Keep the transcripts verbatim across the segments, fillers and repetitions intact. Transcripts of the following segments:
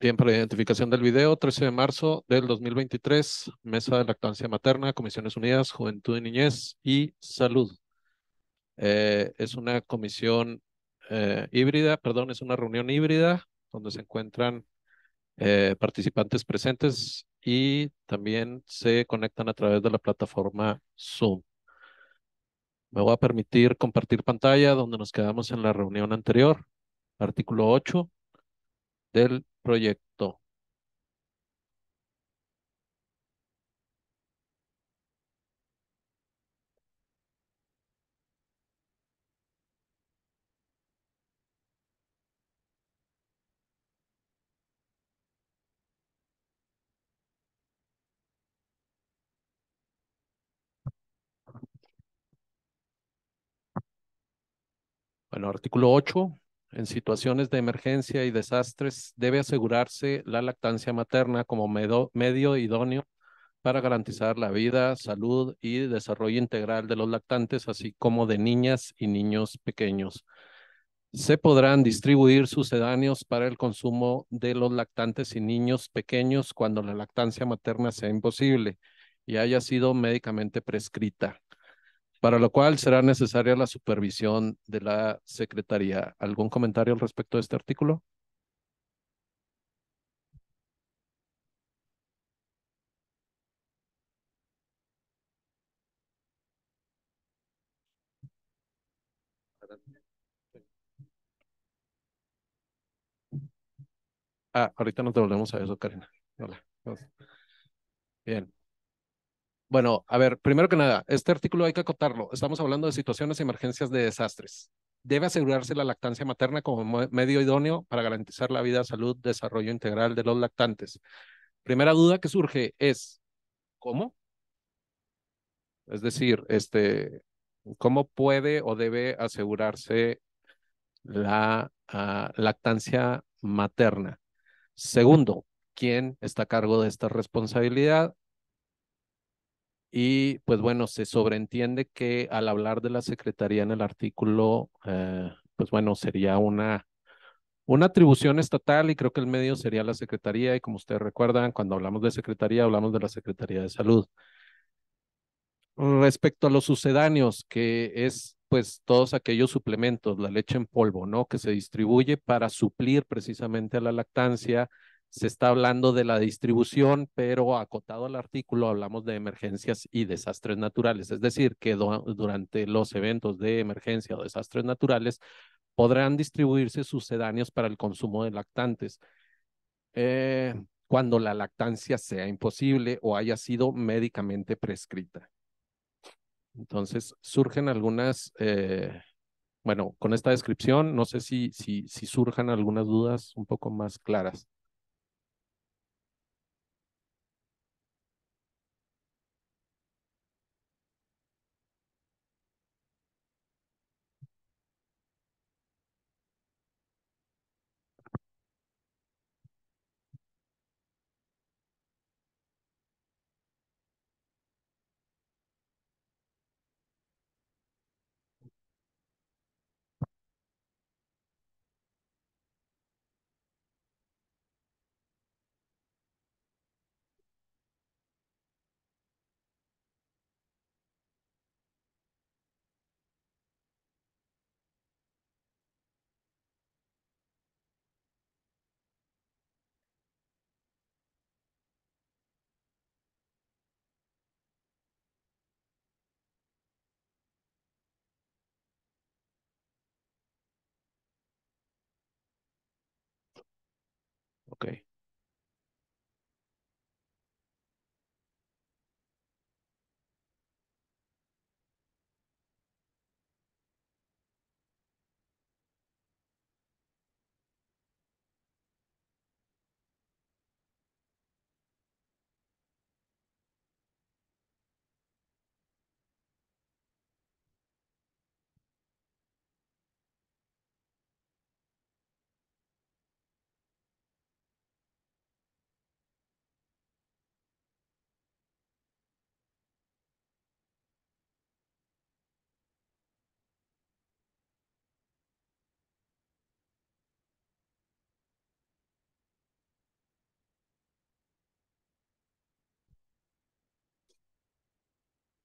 Bien, para la identificación del video, trece de marzo del dos mil veintitrés, Mesa de Lactancia Materna, Comisiones Unidas, Juventud y Niñez y Salud. Eh, es una comisión eh, híbrida, perdón, es una reunión híbrida donde se encuentran eh, participantes presentes y también se conectan a través de la plataforma Zoom. Me voy a permitir compartir pantalla donde nos quedamos en la reunión anterior, artículo ocho del proyecto. Bueno, artículo ocho. En situaciones de emergencia y desastres, debe asegurarse la lactancia materna como medo- medio idóneo para garantizar la vida, salud y desarrollo integral de los lactantes, así como de niñas y niños pequeños. Se podrán distribuir sucedáneos para el consumo de los lactantes y niños pequeños cuando la lactancia materna sea imposible y haya sido médicamente prescrita, para lo cual será necesaria la supervisión de la Secretaría. ¿Algún comentario al respecto de este artículo? Ah, ahorita nos devolvemos a eso, Karina. Hola. Bien. Bueno, a ver, primero que nada, este artículo hay que acotarlo. Estamos hablando de situaciones y emergencias de desastres. Debe asegurarse la lactancia materna como mo- medio idóneo para garantizar la vida, salud, desarrollo integral de los lactantes. Primera duda que surge es, ¿cómo? Es decir, este, ¿cómo puede o debe asegurarse la ah, lactancia materna? Segundo, ¿quién está a cargo de esta responsabilidad? Y pues bueno, se sobreentiende que al hablar de la Secretaría en el artículo, eh, pues bueno, sería una, una atribución estatal y creo que el medio sería la Secretaría y como ustedes recuerdan, cuando hablamos de Secretaría, hablamos de la Secretaría de Salud. Respecto a los sucedáneos, que es pues todos aquellos suplementos, la leche en polvo, ¿no? Que se distribuye para suplir precisamente a la lactancia. Se está hablando de la distribución, pero acotado al artículo hablamos de emergencias y desastres naturales. Es decir, que do- durante los eventos de emergencia o desastres naturales podrán distribuirse sucedáneos para el consumo de lactantes. eh, cuando la lactancia sea imposible o haya sido médicamente prescrita. Entonces, surgen algunas, eh, bueno, con esta descripción, no sé si, si, si surjan algunas dudas un poco más claras. Ok,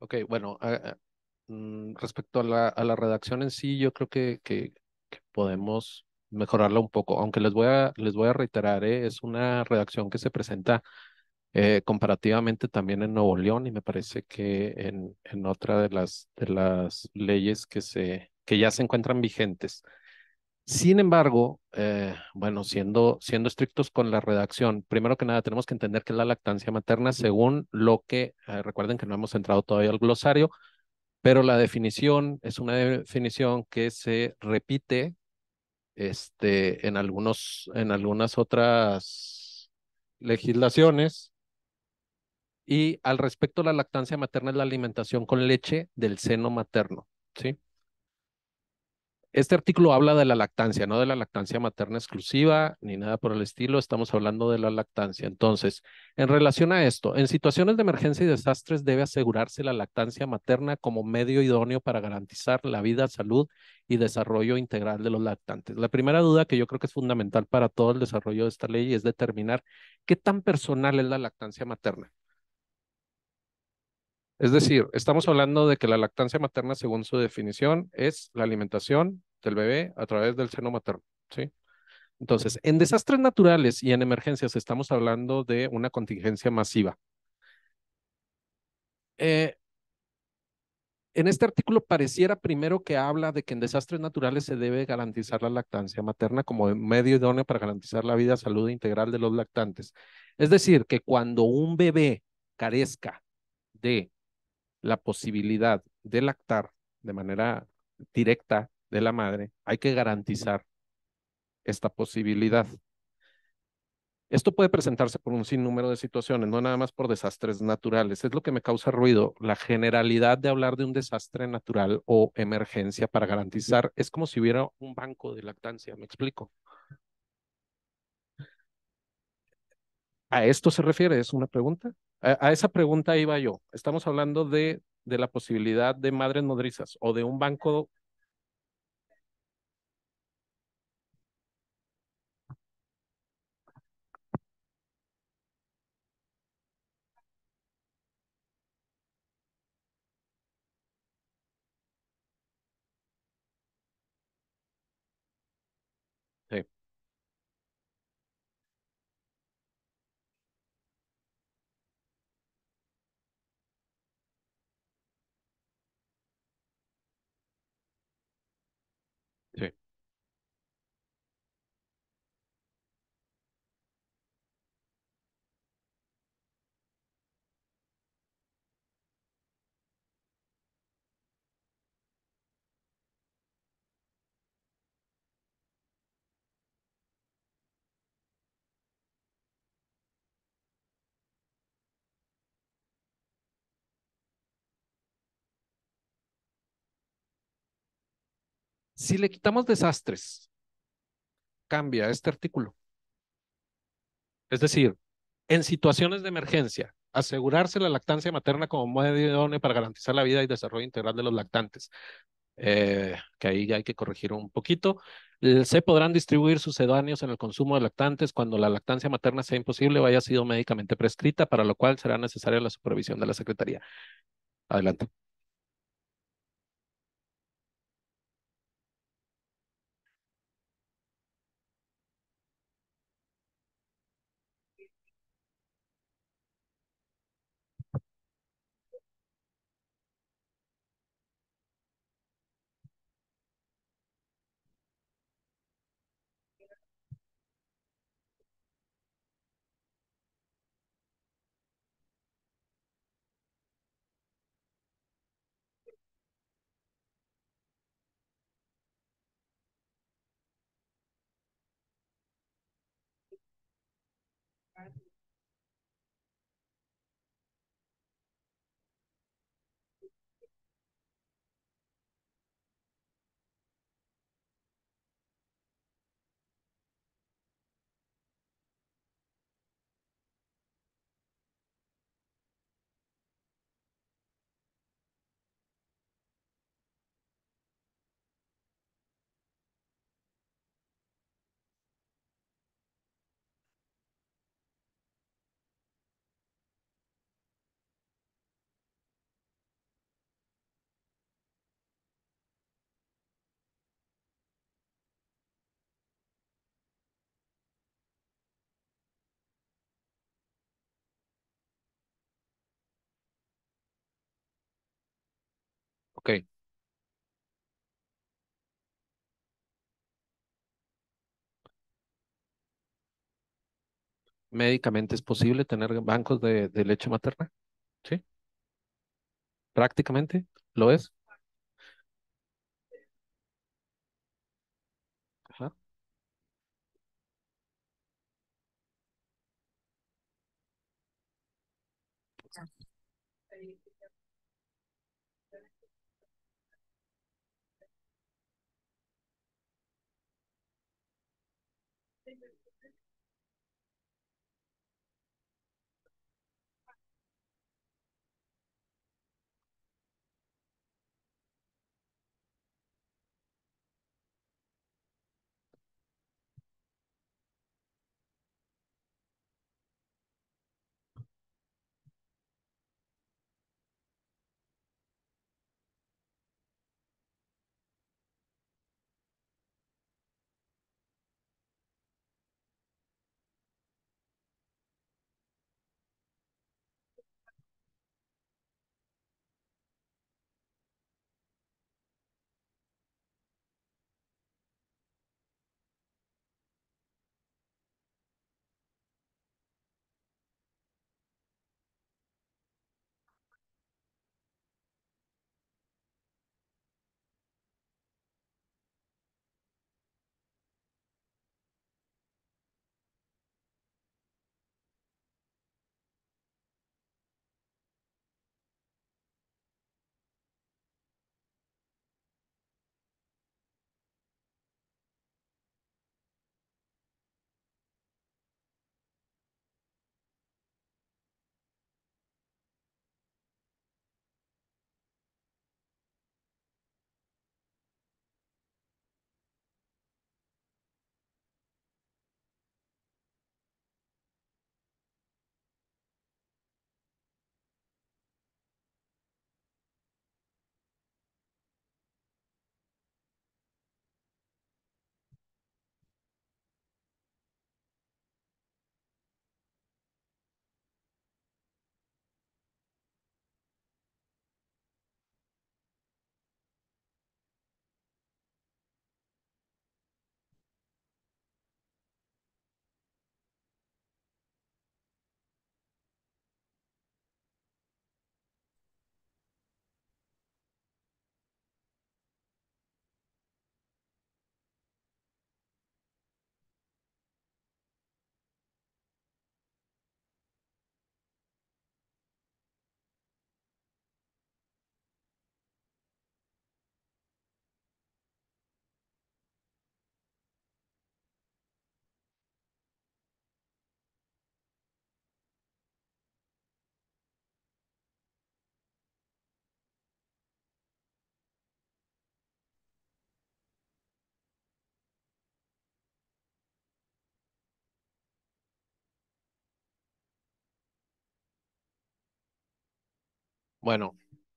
Ok, bueno, a- a- mm, respecto a la, a la redacción en sí, yo creo que, que, que podemos mejorarla un poco, aunque les voy a, les voy a reiterar, ¿eh? Es una redacción que se presenta eh, comparativamente también en Nuevo León y me parece que en, en otra de las, de las leyes que, se, que ya se encuentran vigentes. Sin embargo, eh, bueno, siendo, siendo estrictos con la redacción, primero que nada tenemos que entender qué es la lactancia materna según lo que, eh, recuerden que no hemos entrado todavía al glosario, pero la definición es una definición que se repite este, en algunos, en algunas otras legislaciones. Y al respecto, la lactancia materna es la alimentación con leche del seno materno, ¿sí? Este artículo habla de la lactancia, no de la lactancia materna exclusiva ni nada por el estilo. Estamos hablando de la lactancia. Entonces, en relación a esto, en situaciones de emergencia y desastres debe asegurarse la lactancia materna como medio idóneo para garantizar la vida, salud y desarrollo integral de los lactantes. La primera duda que yo creo que es fundamental para todo el desarrollo de esta ley es determinar qué tan personal es la lactancia materna. Es decir, estamos hablando de que la lactancia materna, según su definición, es la alimentación del bebé a través del seno materno, ¿sí? Entonces, en desastres naturales y en emergencias estamos hablando de una contingencia masiva. Eh, en este artículo pareciera primero que habla de que en desastres naturales se debe garantizar la lactancia materna como medio idóneo para garantizar la vida, salud integral de los lactantes. Es decir, que cuando un bebé carezca de la posibilidad de lactar de manera directa de la madre, hay que garantizar esta posibilidad. Esto puede presentarse por un sinnúmero de situaciones, no nada más por desastres naturales. Es lo que me causa ruido. La generalidad de hablar de un desastre natural o emergencia para garantizar es como si hubiera un banco de lactancia. ¿Me explico? ¿A esto se refiere? ¿Es una pregunta? A, a esa pregunta iba yo. Estamos hablando de, de la posibilidad de madres nodrizas o de un banco. Sí, sí. Si le quitamos desastres, cambia este artículo. Es decir, en situaciones de emergencia, asegurarse la lactancia materna como medio idóneo para garantizar la vida y desarrollo integral de los lactantes. Eh, que ahí ya hay que corregir un poquito. Eh, Se podrán distribuir sucedáneos en el consumo de lactantes cuando la lactancia materna sea imposible o haya sido médicamente prescrita, para lo cual será necesaria la supervisión de la Secretaría. Adelante. Ok, médicamente es posible tener bancos de, de leche materna, ¿sí? Prácticamente lo es. Ajá. Bueno,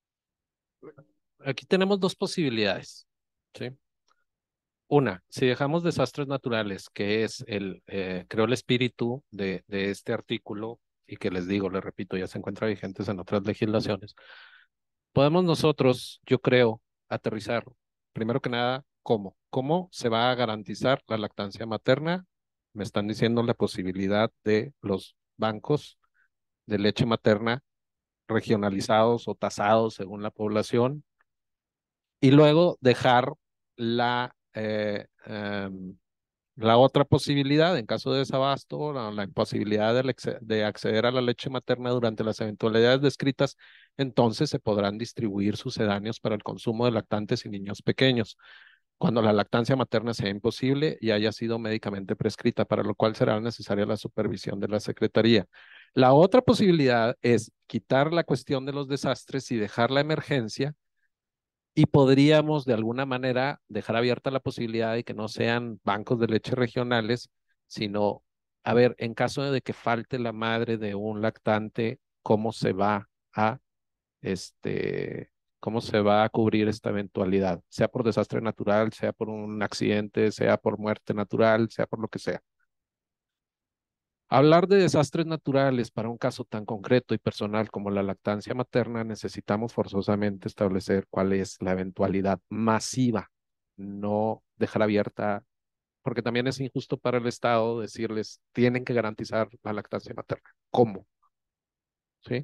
aquí tenemos dos posibilidades, ¿sí? Una, si dejamos desastres naturales, que es el, eh, creo, el espíritu de, de este artículo, y que les digo, les repito, ya se encuentra vigentes en otras legislaciones, podemos nosotros, yo creo, aterrizar, primero que nada, ¿cómo? ¿Cómo se va a garantizar la lactancia materna? Me están diciendo la posibilidad de los bancos de leche materna regionalizados o tasados según la población, y luego dejar la, eh, em, la otra posibilidad, en caso de desabasto, la, la imposibilidad de, acce- de acceder a la leche materna durante las eventualidades descritas, entonces se podrán distribuir sucedáneos para el consumo de lactantes y niños pequeños, cuando la lactancia materna sea imposible y haya sido médicamente prescrita, para lo cual será necesaria la supervisión de la Secretaría. La otra posibilidad es quitar la cuestión de los desastres y dejar la emergencia, y podríamos de alguna manera dejar abierta la posibilidad de que no sean bancos de leche regionales, sino, a ver, en caso de que falte la madre de un lactante, ¿cómo se va a, este, cómo se va a cubrir esta eventualidad? Sea por desastre natural, sea por un accidente, sea por muerte natural, sea por lo que sea. Hablar de desastres naturales para un caso tan concreto y personal como la lactancia materna, necesitamos forzosamente establecer cuál es la eventualidad masiva, no dejar abierta, porque también es injusto para el Estado decirles, tienen que garantizar la lactancia materna. ¿Cómo? ¿Sí?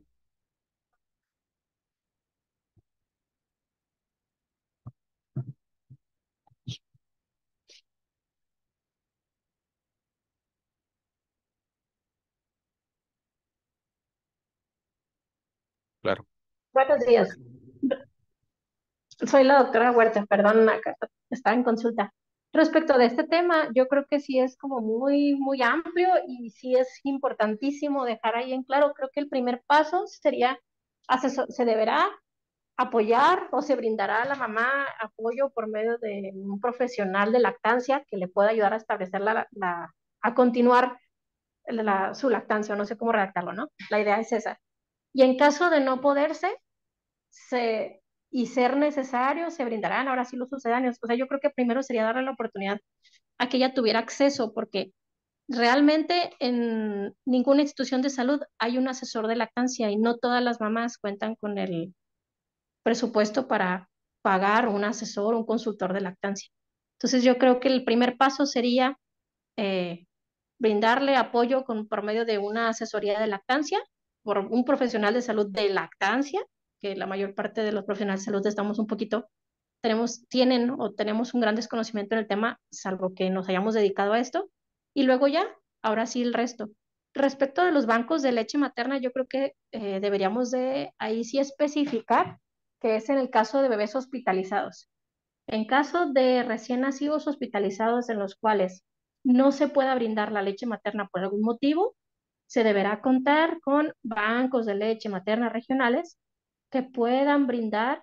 Claro. Buenos días. Soy la doctora Huerta, perdón, acá estaba en consulta. Respecto de este tema, yo creo que sí es como muy, muy amplio y sí es importantísimo dejar ahí en claro. Creo que el primer paso sería, asesor- se deberá apoyar o se brindará a la mamá apoyo por medio de un profesional de lactancia que le pueda ayudar a establecer la, la- a continuar la- su lactancia, no sé cómo redactarlo, ¿no? La idea es esa. Y en caso de no poderse, se, y ser necesario, se brindarán ahora sí los sucedáneos. O sea, yo creo que primero sería darle la oportunidad a que ella tuviera acceso, porque realmente en ninguna institución de salud hay un asesor de lactancia y no todas las mamás cuentan con el presupuesto para pagar un asesor, un consultor de lactancia. Entonces yo creo que el primer paso sería eh, brindarle apoyo con, por medio de una asesoría de lactancia, por un profesional de salud de lactancia, que la mayor parte de los profesionales de salud estamos un poquito, tenemos, tienen o tenemos un gran desconocimiento en el tema, salvo que nos hayamos dedicado a esto, y luego ya, ahora sí el resto. Respecto de los bancos de leche materna, yo creo que eh, deberíamos de ahí sí especificar que es en el caso de bebés hospitalizados. En caso de recién nacidos hospitalizados en los cuales no se pueda brindar la leche materna por algún motivo, se deberá contar con bancos de leche materna regionales que puedan brindar,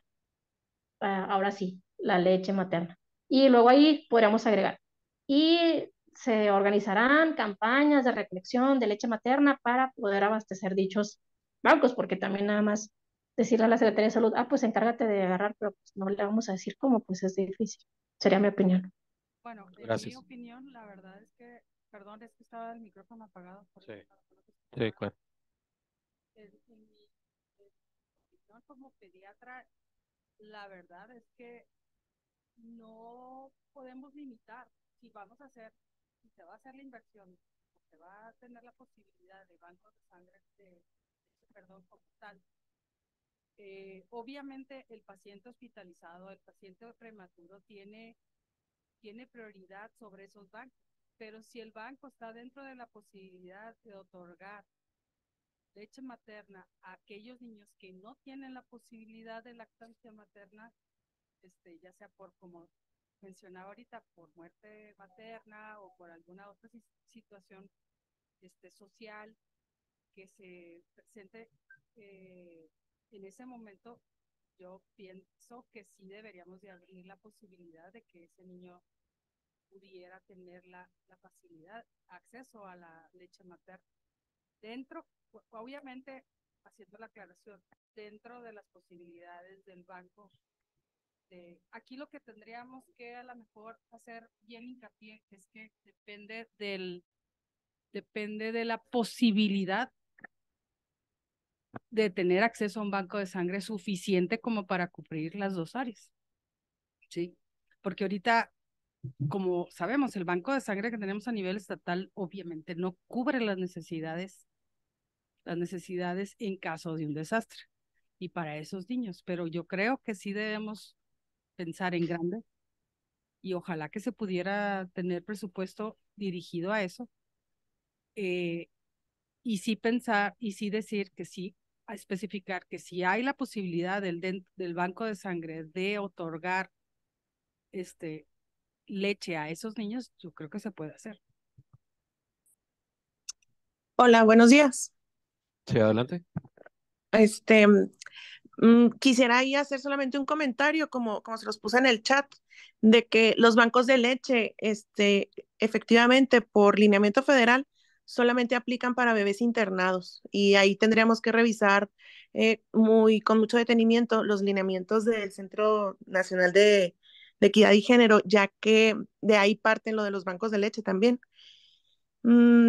ah, ahora sí, la leche materna. Y luego ahí podríamos agregar. Y se organizarán campañas de recolección de leche materna para poder abastecer dichos bancos, porque también nada más decirle a la Secretaría de Salud, ah, pues encárgate de agarrar, pero pues no le vamos a decir cómo, pues es difícil. Sería mi opinión. Bueno, en mi Gracias. opinión, la verdad es que, perdón, es que estaba el micrófono apagado por Sí, eso, para que no te sí, escuchaba. claro. En, en mi en mi opinión como pediatra, la verdad es que no podemos limitar si vamos a hacer, si se va a hacer la inversión, o se va a tener la posibilidad de bancos de sangre, de, de perdón, como tal. Eh, obviamente el paciente hospitalizado, el paciente prematuro tiene tiene prioridad sobre esos bancos. Pero si el banco está dentro de la posibilidad de otorgar leche materna a aquellos niños que no tienen la posibilidad de lactancia materna, este, ya sea por, como mencionaba ahorita, por muerte materna o por alguna otra situación este, social que se presente eh, en ese momento, yo pienso que sí deberíamos de abrir la posibilidad de que ese niño pudiera tener la, la facilidad, acceso a la leche materna. Dentro, obviamente, haciendo la aclaración, dentro de las posibilidades del banco, de, aquí lo que tendríamos que a lo mejor hacer bien hincapié es que depende del, depende de la posibilidad de tener acceso a un banco de sangre suficiente como para cubrir las dos áreas, ¿sí? Porque ahorita como sabemos, el banco de sangre que tenemos a nivel estatal obviamente no cubre las necesidades, las necesidades en caso de un desastre y para esos niños, pero yo creo que sí debemos pensar en grande y ojalá que se pudiera tener presupuesto dirigido a eso eh, y sí pensar y sí decir que sí, a especificar que si hay la posibilidad del, del banco de sangre de otorgar este, leche a esos niños, yo creo que se puede hacer. Hola, buenos días. Sí, adelante. Este, mm, quisiera ahí hacer solamente un comentario, como, como se los puse en el chat, de que los bancos de leche, este, efectivamente, por lineamiento federal, solamente aplican para bebés internados y ahí tendríamos que revisar eh, muy, con mucho detenimiento los lineamientos del Centro Nacional de, de Equidad y Género, ya que de ahí parten lo de los bancos de leche también. Mm,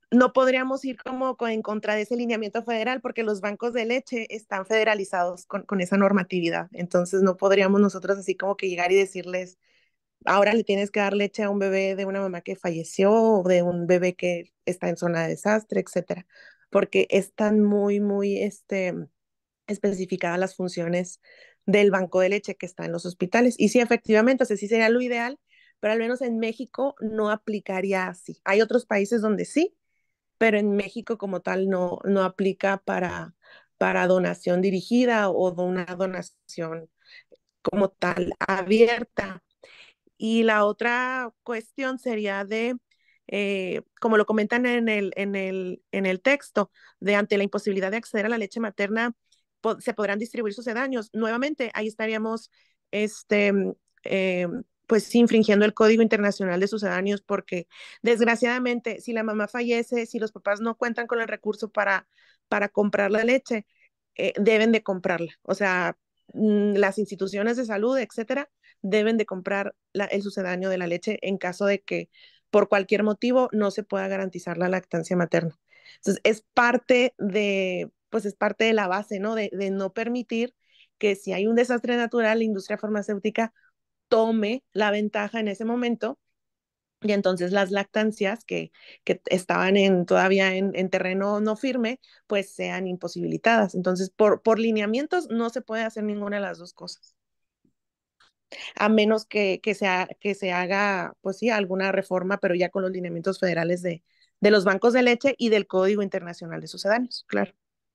no podríamos ir como en contra de ese lineamiento federal porque los bancos de leche están federalizados con, con esa normatividad. Entonces no podríamos nosotros así como que llegar y decirles, ahora le tienes que dar leche a un bebé de una mamá que falleció o de un bebé que está en zona de desastre, etcétera, porque están muy, muy este, especificadas las funciones del banco de leche que está en los hospitales. Y sí, efectivamente, o sea, sí sería lo ideal, pero al menos en México no aplicaría así. Hay otros países donde sí, pero en México como tal no, no aplica para, para donación dirigida o de una donación como tal abierta. Y la otra cuestión sería de, eh, como lo comentan en el, en, el, en el texto, de ante la imposibilidad de acceder a la leche materna, po se podrán distribuir sucedáneos. Nuevamente, ahí estaríamos, este, eh, pues infringiendo el Código Internacional de Sucedáneos, porque desgraciadamente, si la mamá fallece, si los papás no cuentan con el recurso para, para comprar la leche, eh, deben de comprarla. O sea, mm, las instituciones de salud, etcétera, deben de comprar la, el sucedáneo de la leche en caso de que por cualquier motivo no se pueda garantizar la lactancia materna. Entonces, es parte de, pues es parte de la base, ¿no? De, de no permitir que si hay un desastre natural, la industria farmacéutica tome la ventaja en ese momento y entonces las lactancias que, que estaban en, todavía en, en, terreno no firme, pues sean imposibilitadas. Entonces, por, por lineamientos no se puede hacer ninguna de las dos cosas a menos que, que, se, ha, que se haga, pues sí, alguna reforma, pero ya con los lineamientos federales de, de los bancos de leche y del Código Internacional de Sucedáneos, claro.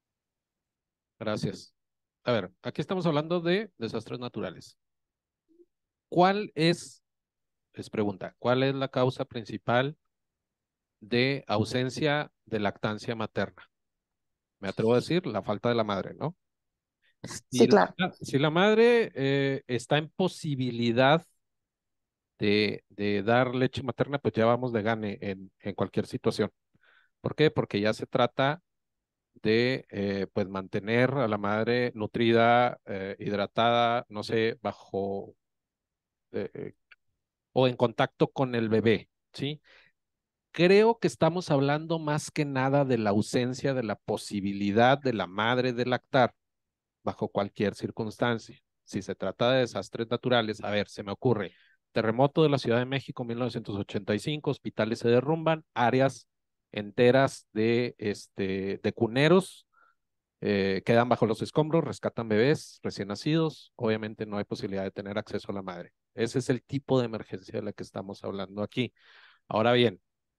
Gracias. A ver, aquí estamos hablando de desastres naturales. ¿Cuál es, les pregunta, cuál es la causa principal de ausencia de lactancia materna? Me atrevo a decir la falta de la madre, ¿no? Si Sí, la, claro. si la madre eh, está en posibilidad de, de dar leche materna, pues ya vamos de gane en, en cualquier situación. ¿Por qué? Porque ya se trata de eh, pues mantener a la madre nutrida, eh, hidratada, no sé, bajo eh, eh, o en contacto con el bebé, ¿sí? Creo que estamos hablando más que nada de la ausencia de la posibilidad de la madre de lactar bajo cualquier circunstancia. Si se trata de desastres naturales, a ver, se me ocurre, terremoto de la Ciudad de México, mil novecientos ochenta y cinco, hospitales se derrumban, áreas enteras de, este, de cuneros eh, quedan bajo los escombros, rescatan bebés recién nacidos, obviamente no hay posibilidad de tener acceso a la madre. Ese es el tipo de emergencia de la que estamos hablando aquí. Ahora bien,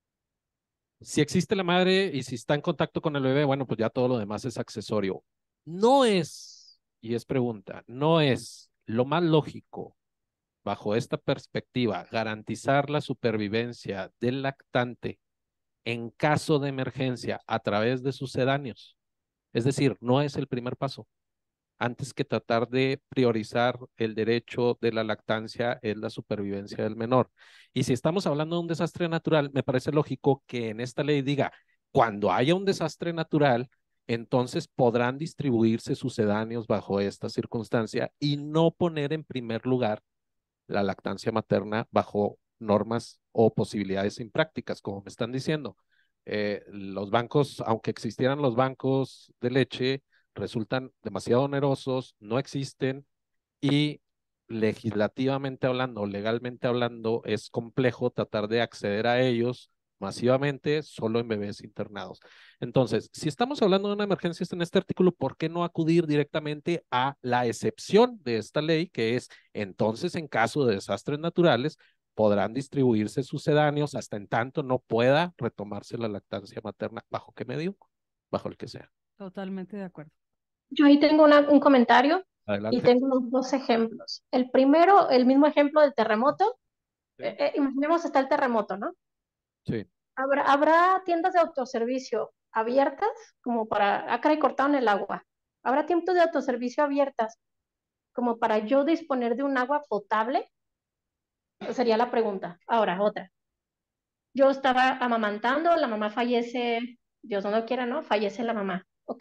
si existe la madre y si está en contacto con el bebé, bueno, pues ya todo lo demás es accesorio. No es, y es pregunta, no es lo más lógico bajo esta perspectiva garantizar la supervivencia del lactante en caso de emergencia a través de sucedáneos. Es decir, no es el primer paso. Antes que tratar de priorizar el derecho de la lactancia es la supervivencia del menor. Y si estamos hablando de un desastre natural, me parece lógico que en esta ley diga, cuando haya un desastre natural, entonces podrán distribuirse sucedáneos bajo esta circunstancia y no poner en primer lugar la lactancia materna bajo normas o posibilidades imprácticas, como me están diciendo. Eh, los bancos, aunque existieran los bancos de leche, resultan demasiado onerosos, no existen y legislativamente hablando, legalmente hablando, es complejo tratar de acceder a ellos masivamente solo en bebés internados. Entonces, si estamos hablando de una emergencia en este artículo, ¿por qué no acudir directamente a la excepción de esta ley, que es entonces en caso de desastres naturales, podrán distribuirse sucedáneos hasta en tanto no pueda retomarse la lactancia materna? ¿Bajo qué medio? Bajo el que sea. Totalmente de acuerdo. Yo ahí tengo una- un comentario y Adelante. tengo los dos ejemplos. El primero, el mismo ejemplo del terremoto. Sí. Eh, eh, imaginemos está el terremoto, ¿no? Sí. ¿Habrá, habrá tiendas de autoservicio abiertas como para, acá y cortaron el agua? ¿Habrá tiendas de autoservicio abiertas como para yo disponer de un agua potable? Esa sería la pregunta. Ahora, otra. Yo estaba amamantando, la mamá fallece, Dios no lo quiera, ¿no? Fallece la mamá. Ok,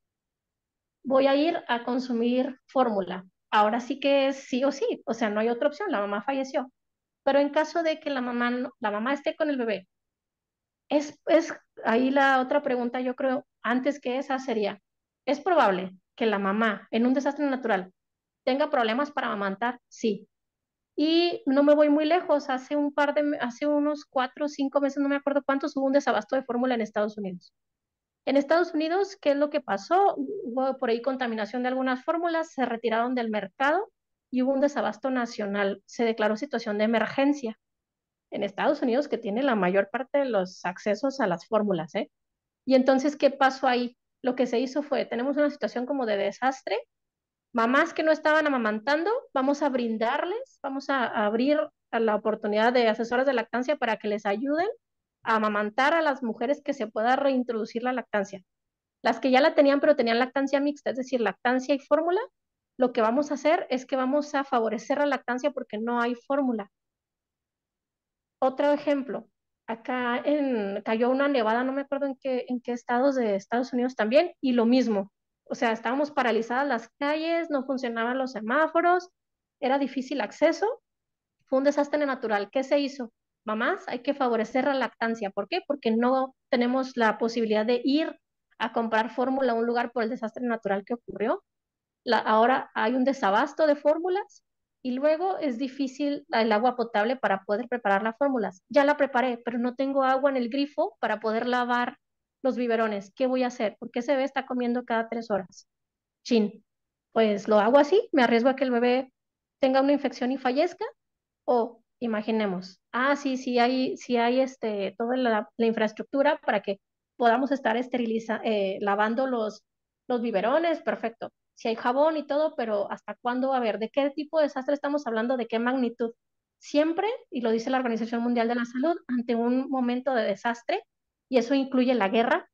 voy a ir a consumir fórmula. Ahora sí que es sí o sí, o sea, no hay otra opción, la mamá falleció. Pero en caso de que la mamá, no- la mamá esté con el bebé, Es, es ahí la otra pregunta, yo creo, antes que esa sería, ¿es probable que la mamá en un desastre natural tenga problemas para amamantar? Sí. Y no me voy muy lejos, hace un par de, hace unos cuatro o cinco meses, no me acuerdo cuántos, hubo un desabasto de fórmula en Estados Unidos. En Estados Unidos, ¿qué es lo que pasó? Hubo por ahí contaminación de algunas fórmulas, se retiraron del mercado y hubo un desabasto nacional. Se declaró situación de emergencia en Estados Unidos, que tiene la mayor parte de los accesos a las fórmulas, ¿eh? Y entonces, ¿qué pasó ahí? Lo que se hizo fue, tenemos una situación como de desastre, mamás que no estaban amamantando, vamos a brindarles, vamos a, a abrir a la oportunidad de asesoras de lactancia para que les ayuden a amamantar a las mujeres que se pueda reintroducir la lactancia. Las que ya la tenían, pero tenían lactancia mixta, es decir, lactancia y fórmula, lo que vamos a hacer es que vamos a favorecer la lactancia porque no hay fórmula. Otro ejemplo, acá en, cayó una nevada, no me acuerdo en qué, en qué estados de Estados Unidos también, y lo mismo. O sea, estábamos paralizadas las calles, no funcionaban los semáforos, era difícil acceso, fue un desastre natural. ¿Qué se hizo? Mamás, hay que favorecer la lactancia. ¿Por qué? Porque no tenemos la posibilidad de ir a comprar fórmula a un lugar por el desastre natural que ocurrió. La, ahora hay un desabasto de fórmulas y luego es difícil el agua potable para poder preparar las fórmulas. Ya la preparé, pero no tengo agua en el grifo para poder lavar los biberones. ¿Qué voy a hacer? Porque ese bebé está comiendo cada tres horas. Chin, pues lo hago así, me arriesgo a que el bebé tenga una infección y fallezca. O imaginemos, ah, sí, sí hay, sí hay este, toda la, la infraestructura para que podamos estar esteriliza, eh, lavando los, los biberones, perfecto. Si hay jabón y todo, pero ¿hasta cuándo? A ver, ¿de qué tipo de desastre estamos hablando? ¿De qué magnitud? Siempre, y lo dice la Organización Mundial de la Salud, ante un momento de desastre, y eso incluye la guerra,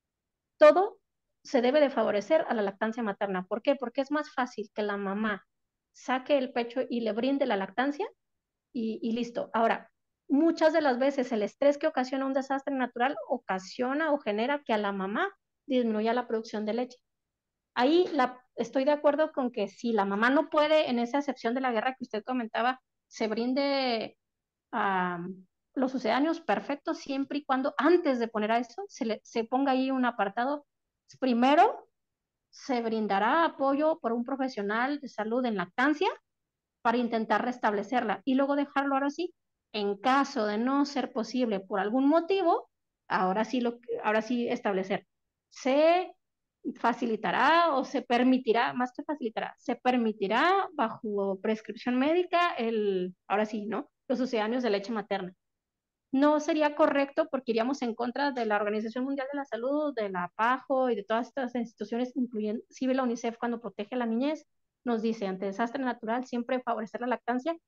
todo se debe de favorecer a la lactancia materna. ¿Por qué? Porque es más fácil que la mamá saque el pecho y le brinde la lactancia y, y listo. Ahora, muchas de las veces el estrés que ocasiona un desastre natural ocasiona o genera que a la mamá disminuya la producción de leche. Ahí la, estoy de acuerdo con que si la mamá no puede, en esa excepción de la guerra que usted comentaba, se brinde a los sucedáneos, perfecto, siempre y cuando antes de poner a eso se, le, se ponga ahí un apartado. Primero, se brindará apoyo por un profesional de salud en lactancia para intentar restablecerla y luego dejarlo ahora sí. En caso de no ser posible por algún motivo, ahora sí, lo, ahora sí establecer. Se facilitará o se permitirá, más que facilitará, se permitirá bajo prescripción médica el, ahora sí, ¿no? Los sucedáneos de leche materna. No sería correcto porque iríamos en contra de la Organización Mundial de la Salud, de la PAJO y de todas estas instituciones, incluyendo sí, la UNICEF cuando protege a la niñez, nos dice, ante desastre natural, siempre favorecer la lactancia.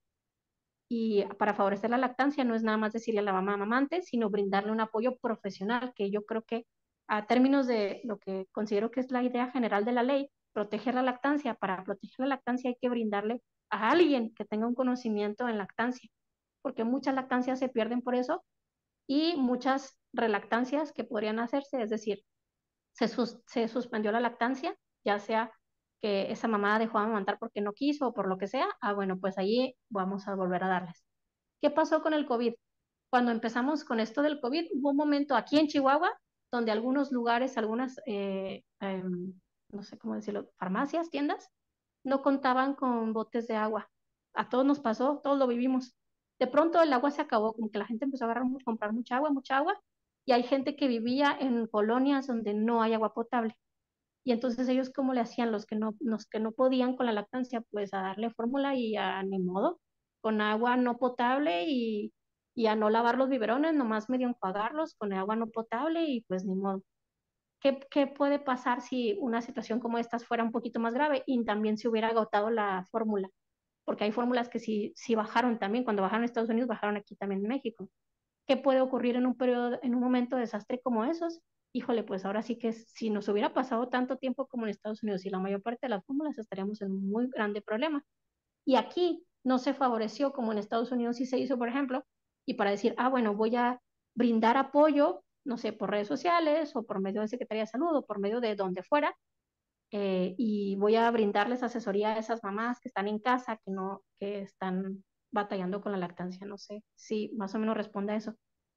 Y para favorecer la lactancia no es nada más decirle a la mamá mamante, sino brindarle un apoyo profesional, que yo creo que a términos de lo que considero que es la idea general de la ley, proteger la lactancia. Para proteger la lactancia hay que brindarle a alguien que tenga un conocimiento en lactancia, porque muchas lactancias se pierden por eso y muchas relactancias que podrían hacerse, es decir, se, sus, se suspendió la lactancia, ya sea que esa mamá dejó de amamantar porque no quiso o por lo que sea, ah, bueno, pues ahí vamos a volver a darles. ¿Qué pasó con el COVID? Cuando empezamos con esto del COVID, hubo un momento aquí en Chihuahua donde algunos lugares, algunas, eh, eh, no sé cómo decirlo, farmacias, tiendas, no contaban con botes de agua. A todos nos pasó, todos lo vivimos. De pronto el agua se acabó, como que la gente empezó a agarrar, comprar mucha agua, mucha agua, y hay gente que vivía en colonias donde no hay agua potable. Y entonces ellos, ¿cómo le hacían los que no, los que no podían con la lactancia? Pues a darle fórmula y a ni modo, con agua no potable y, y a no lavar los biberones, nomás medio enjuagarlos con agua no potable y pues ni modo. ¿Qué, ¿Qué puede pasar si una situación como esta fuera un poquito más grave y también se hubiera agotado la fórmula? Porque hay fórmulas que sí, sí bajaron también, cuando bajaron en Estados Unidos, bajaron aquí también en México. ¿Qué puede ocurrir en un periodo, en un momento de desastre como esos? Híjole, pues ahora sí que si nos hubiera pasado tanto tiempo como en Estados Unidos y la mayor parte de las fórmulas estaríamos en un muy grande problema. Y aquí no se favoreció como en Estados Unidos sí se hizo, por ejemplo, y para decir, ah, bueno, voy a brindar apoyo, no sé, por redes sociales o por medio de Secretaría de Salud o por medio de donde fuera, eh, y voy a brindarles asesoría a esas mamás que están en casa, que no, que están batallando con la lactancia, no sé si más o menos responde a eso.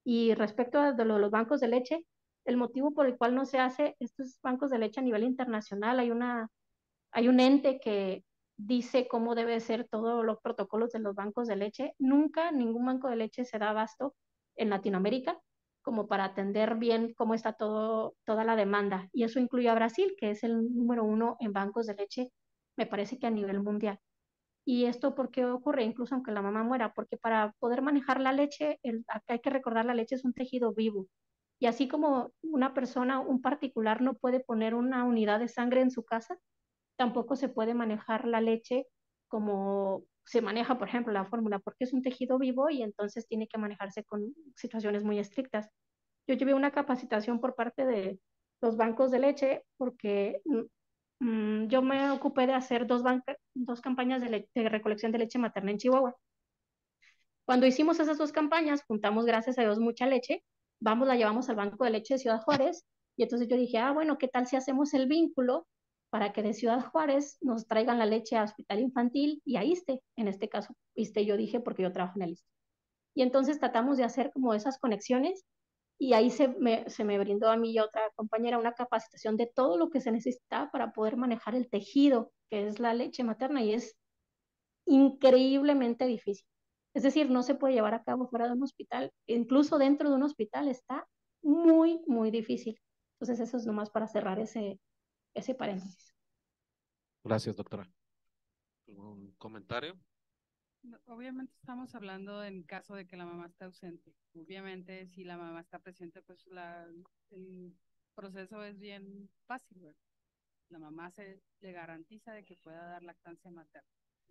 Y respecto a de lo de los bancos de leche, el motivo por el cual no se hace estos bancos de leche a nivel internacional, hay una, hay un ente que dice cómo debe ser todos los protocolos de los bancos de leche. Nunca ningún banco de leche se da abasto en Latinoamérica como para atender bien cómo está todo, toda la demanda. Y eso incluye a Brasil, que es el número uno en bancos de leche, me parece que a nivel mundial. ¿Y esto por qué ocurre? Incluso aunque la mamá muera, porque para poder manejar la leche, el, acá hay que recordar, la leche es un tejido vivo. Y así como una persona, un particular no puede poner una unidad de sangre en su casa, tampoco se puede manejar la leche como se maneja, por ejemplo, la fórmula, porque es un tejido vivo y entonces tiene que manejarse con situaciones muy estrictas. Yo llevé una capacitación por parte de los bancos de leche porque mm, yo me ocupé de hacer dos, banca, dos campañas de, le de recolección de leche materna en Chihuahua. Cuando hicimos esas dos campañas, juntamos, gracias a Dios, mucha leche, vamos, la llevamos al Banco de Leche de Ciudad Juárez, y entonces yo dije, ah, bueno, ¿qué tal si hacemos el vínculo para que de Ciudad Juárez nos traigan la leche a Hospital Infantil y a ISSSTE? En este caso, ISSSTE yo dije porque yo trabajo en el ISSSTE. Y entonces tratamos de hacer como esas conexiones, y ahí se me, se me brindó a mí y a otra compañera una capacitación de todo lo que se necesitaba para poder manejar el tejido, que es la leche materna, y es increíblemente difícil. Es decir, no se puede llevar a cabo fuera de un hospital, incluso dentro de un hospital está muy, muy difícil. Entonces eso es nomás para cerrar ese, ese paréntesis. Gracias, doctora. ¿Un comentario? Obviamente estamos hablando en caso de que la mamá esté ausente. Obviamente si la mamá está presente, pues la, el proceso es bien fácil, ¿verdad? La mamá se le garantiza de que pueda dar lactancia materna.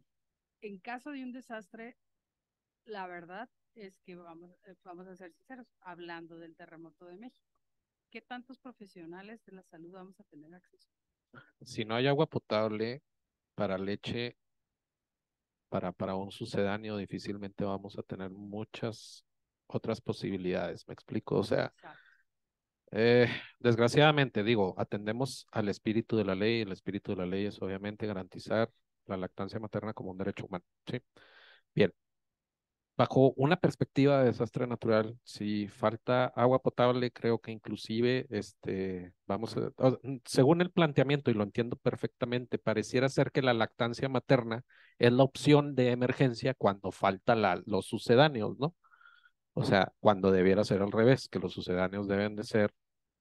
En caso de un desastre, la verdad es que vamos, vamos a ser sinceros, hablando del terremoto de México, ¿qué tantos profesionales de la salud vamos a tener acceso? Si no hay agua potable para leche, para, para un sucedáneo, difícilmente vamos a tener muchas otras posibilidades. ¿Me explico? O sea, eh, desgraciadamente, digo, atendemos al espíritu de la ley. El espíritu de la ley es obviamente garantizar la lactancia materna como un derecho humano. ¿Sí? Bien. Bajo una perspectiva de desastre natural, si falta agua potable, creo que inclusive, este, vamos a, o- según el planteamiento, y lo entiendo perfectamente, pareciera ser que la lactancia materna es la opción de emergencia cuando falta la, los sucedáneos, ¿no? O sea, cuando debiera ser al revés, que los sucedáneos deben de ser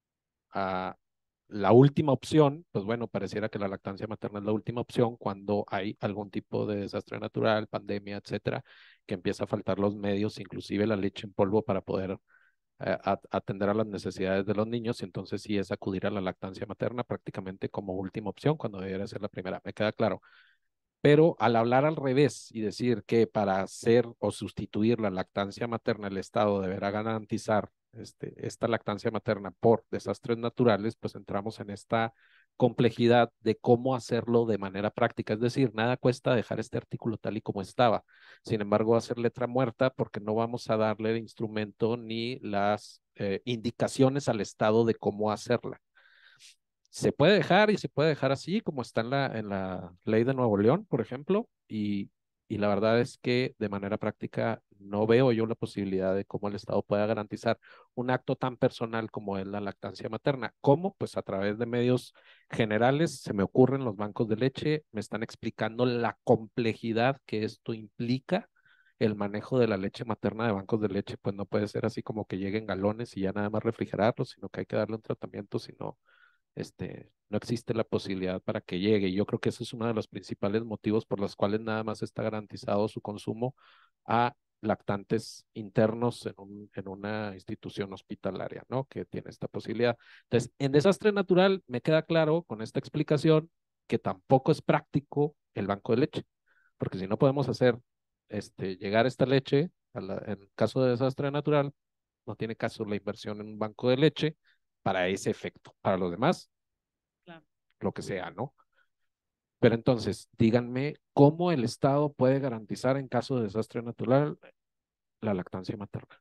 a la última opción, pues bueno, pareciera que la lactancia materna es la última opción cuando hay algún tipo de desastre natural, pandemia, etcétera, que empieza a faltar los medios, inclusive la leche en polvo para poder eh, a- atender a las necesidades de los niños, y entonces sí es acudir a la lactancia materna prácticamente como última opción cuando debería ser la primera. Me queda claro. Pero al hablar al revés y decir que para hacer o sustituir la lactancia materna, el Estado deberá garantizar este, esta lactancia materna por desastres naturales, pues entramos en esta complejidad de cómo hacerlo de manera práctica. Es decir, nada cuesta dejar este artículo tal y como estaba. Sin embargo, va a ser letra muerta porque no vamos a darle el instrumento ni las eh, indicaciones al Estado de cómo hacerla. Se puede dejar y se puede dejar así, como está en la, en la ley de Nuevo León, por ejemplo, y, y la verdad es que de manera práctica no veo yo la posibilidad de cómo el Estado pueda garantizar un acto tan personal como es la lactancia materna. ¿Cómo? Pues a través de medios generales, se me ocurren los bancos de leche, me están explicando la complejidad que esto implica. El manejo de la leche materna de bancos de leche, pues no puede ser así como que lleguen galones y ya nada más refrigerarlos, sino que hay que darle un tratamiento, sino este, no existe la posibilidad para que llegue. Y yo creo que ese es uno de los principales motivos por los cuales nada más está garantizado su consumo a lactantes internos en, un, en una institución hospitalaria, ¿no? Que tiene esta posibilidad. Entonces, en desastre natural me queda claro con esta explicación que tampoco es práctico el banco de leche, porque si no podemos hacer este, llegar esta leche, a la, en caso de desastre natural, no tiene caso la inversión en un banco de leche para ese efecto. Para los demás, Claro. lo que sea, ¿no? Pero entonces, díganme cómo el Estado puede garantizar en caso de desastre natural la lactancia materna.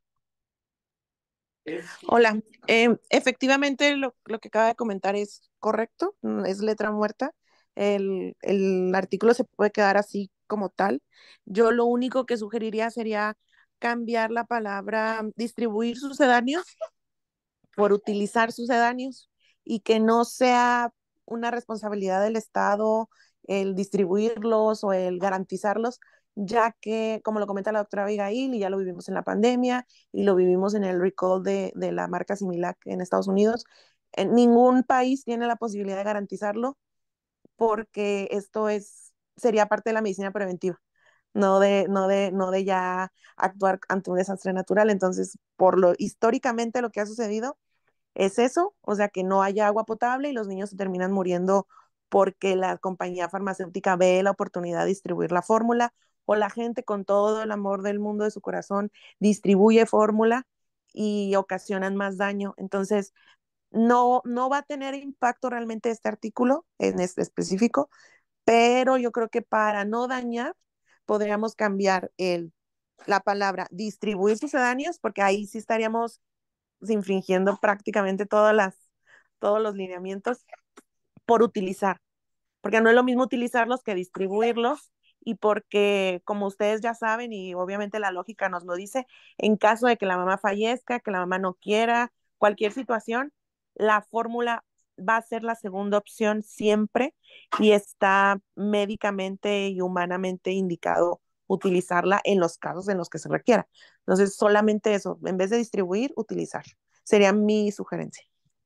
Hola, eh, efectivamente lo, lo que acaba de comentar es correcto, mm, es letra muerta. El, el artículo se puede quedar así como tal. Yo lo único que sugeriría sería cambiar la palabra distribuir sucedáneos por utilizar sucedáneos y que no sea una responsabilidad del Estado el distribuirlos o el garantizarlos, ya que, como lo comenta la doctora Abigail, y ya lo vivimos en la pandemia y lo vivimos en el recall de, de la marca Similac en Estados Unidos, en ningún país tiene la posibilidad de garantizarlo porque esto es, sería parte de la medicina preventiva, no de, no de, no de ya actuar ante un desastre natural. Entonces, por lo históricamente lo que ha sucedido, es eso, o sea, que no haya agua potable y los niños se terminan muriendo porque la compañía farmacéutica ve la oportunidad de distribuir la fórmula o la gente con todo el amor del mundo de su corazón distribuye fórmula y ocasionan más daño. Entonces, no, no va a tener impacto realmente este artículo en este específico, pero yo creo que para no dañar, podríamos cambiar el, la palabra distribuir sucedáneos, porque ahí sí estaríamos infringiendo prácticamente todas las, todos los lineamientos por utilizar, porque no es lo mismo utilizarlos que distribuirlos y porque, como ustedes ya saben, y obviamente la lógica nos lo dice, en caso de que la mamá fallezca, que la mamá no quiera, cualquier situación, la fórmula va a ser la segunda opción siempre y está médicamente y humanamente indicado utilizarla en los casos en los que se requiera. Entonces, solamente eso, en vez de distribuir, utilizar. Sería mi sugerencia.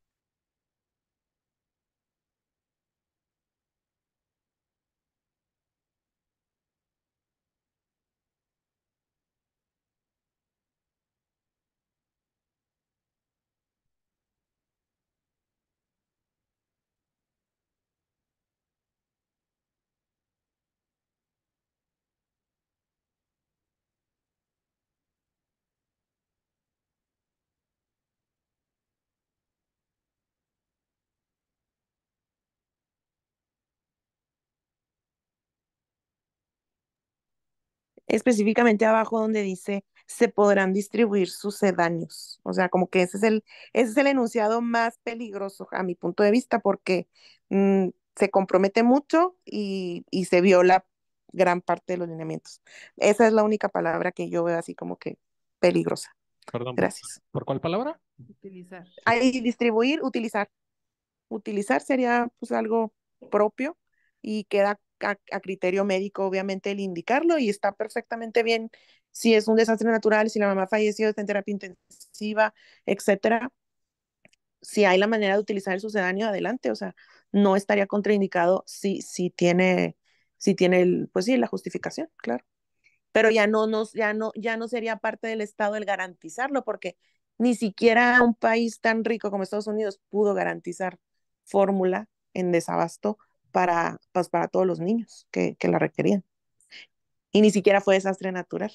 Específicamente abajo donde dice se podrán distribuir sucedáneos. O sea, como que ese es el, ese es el enunciado más peligroso a mi punto de vista porque mm, se compromete mucho y, y se viola gran parte de los lineamientos. Esa es la única palabra que yo veo así como que peligrosa. Perdón, ¿por, Gracias. ¿por cuál palabra? Utilizar. Sí. Ahí distribuir, utilizar. Utilizar sería pues algo propio y queda a, a, criterio médico obviamente el indicarlo y está perfectamente bien si es un desastre natural, si la mamá falleció, está en terapia intensiva, etcétera. Si hay la manera de utilizar el sucedáneo, adelante, o sea, no estaría contraindicado si, si tiene, si tiene el, pues sí, la justificación, claro. Pero ya no, nos, ya, no, ya no sería parte del Estado el garantizarlo, porque ni siquiera un país tan rico como Estados Unidos pudo garantizar fórmula en desabasto para, pues, para todos los niños que, que la requerían. Y ni siquiera fue desastre natural,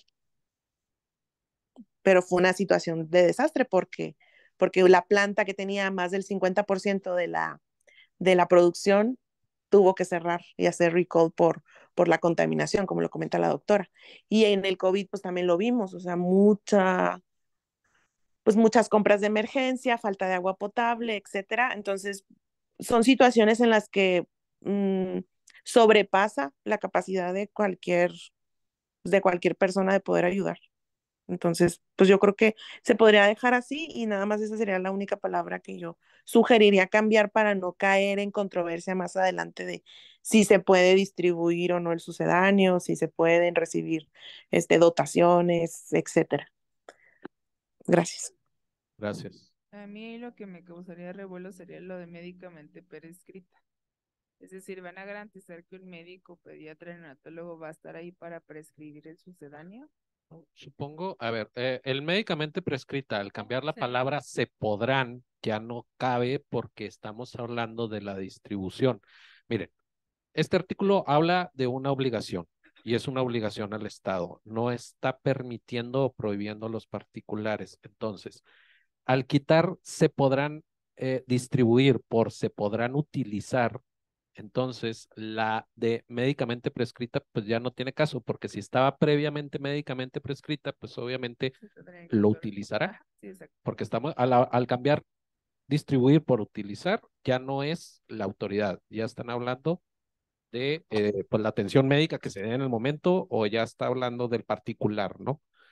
pero fue una situación de desastre porque, porque la planta que tenía más del cincuenta por ciento de la, de la producción tuvo que cerrar y hacer recall por, por la contaminación, como lo comenta la doctora. Y en el COVID, pues también lo vimos, o sea, mucha, pues muchas compras de emergencia, falta de agua potable, etcétera. Entonces, son situaciones en las que mmm, sobrepasa la capacidad de cualquier, de cualquier persona de poder ayudar. Entonces, pues yo creo que se podría dejar así y nada más esa sería la única palabra que yo sugeriría cambiar para no caer en controversia más adelante de si se puede distribuir o no el sucedáneo, si se pueden recibir este, dotaciones, etcétera. Gracias. Gracias. A mí lo que me causaría revuelo sería lo de médicamente prescrita. Es decir, ¿van a garantizar que un médico, pediatra, neonatólogo va a estar ahí para prescribir el sucedáneo? Supongo, a ver, eh, el médicamente prescrita, al cambiar la Sí. palabra se podrán, ya no cabe porque estamos hablando de la distribución. Miren, este artículo habla de una obligación y es una obligación al Estado. No está permitiendo o prohibiendo a los particulares. Entonces, al quitar se podrán eh, distribuir por se podrán utilizar, entonces la de médicamente prescrita pues ya no tiene caso, porque si estaba previamente médicamente prescrita, pues obviamente lo utilizará, sí, porque estamos al, al cambiar distribuir por utilizar, ya no es la autoridad, ya están hablando de eh, pues la atención médica que se dé en el momento o ya está hablando del particular, ¿no?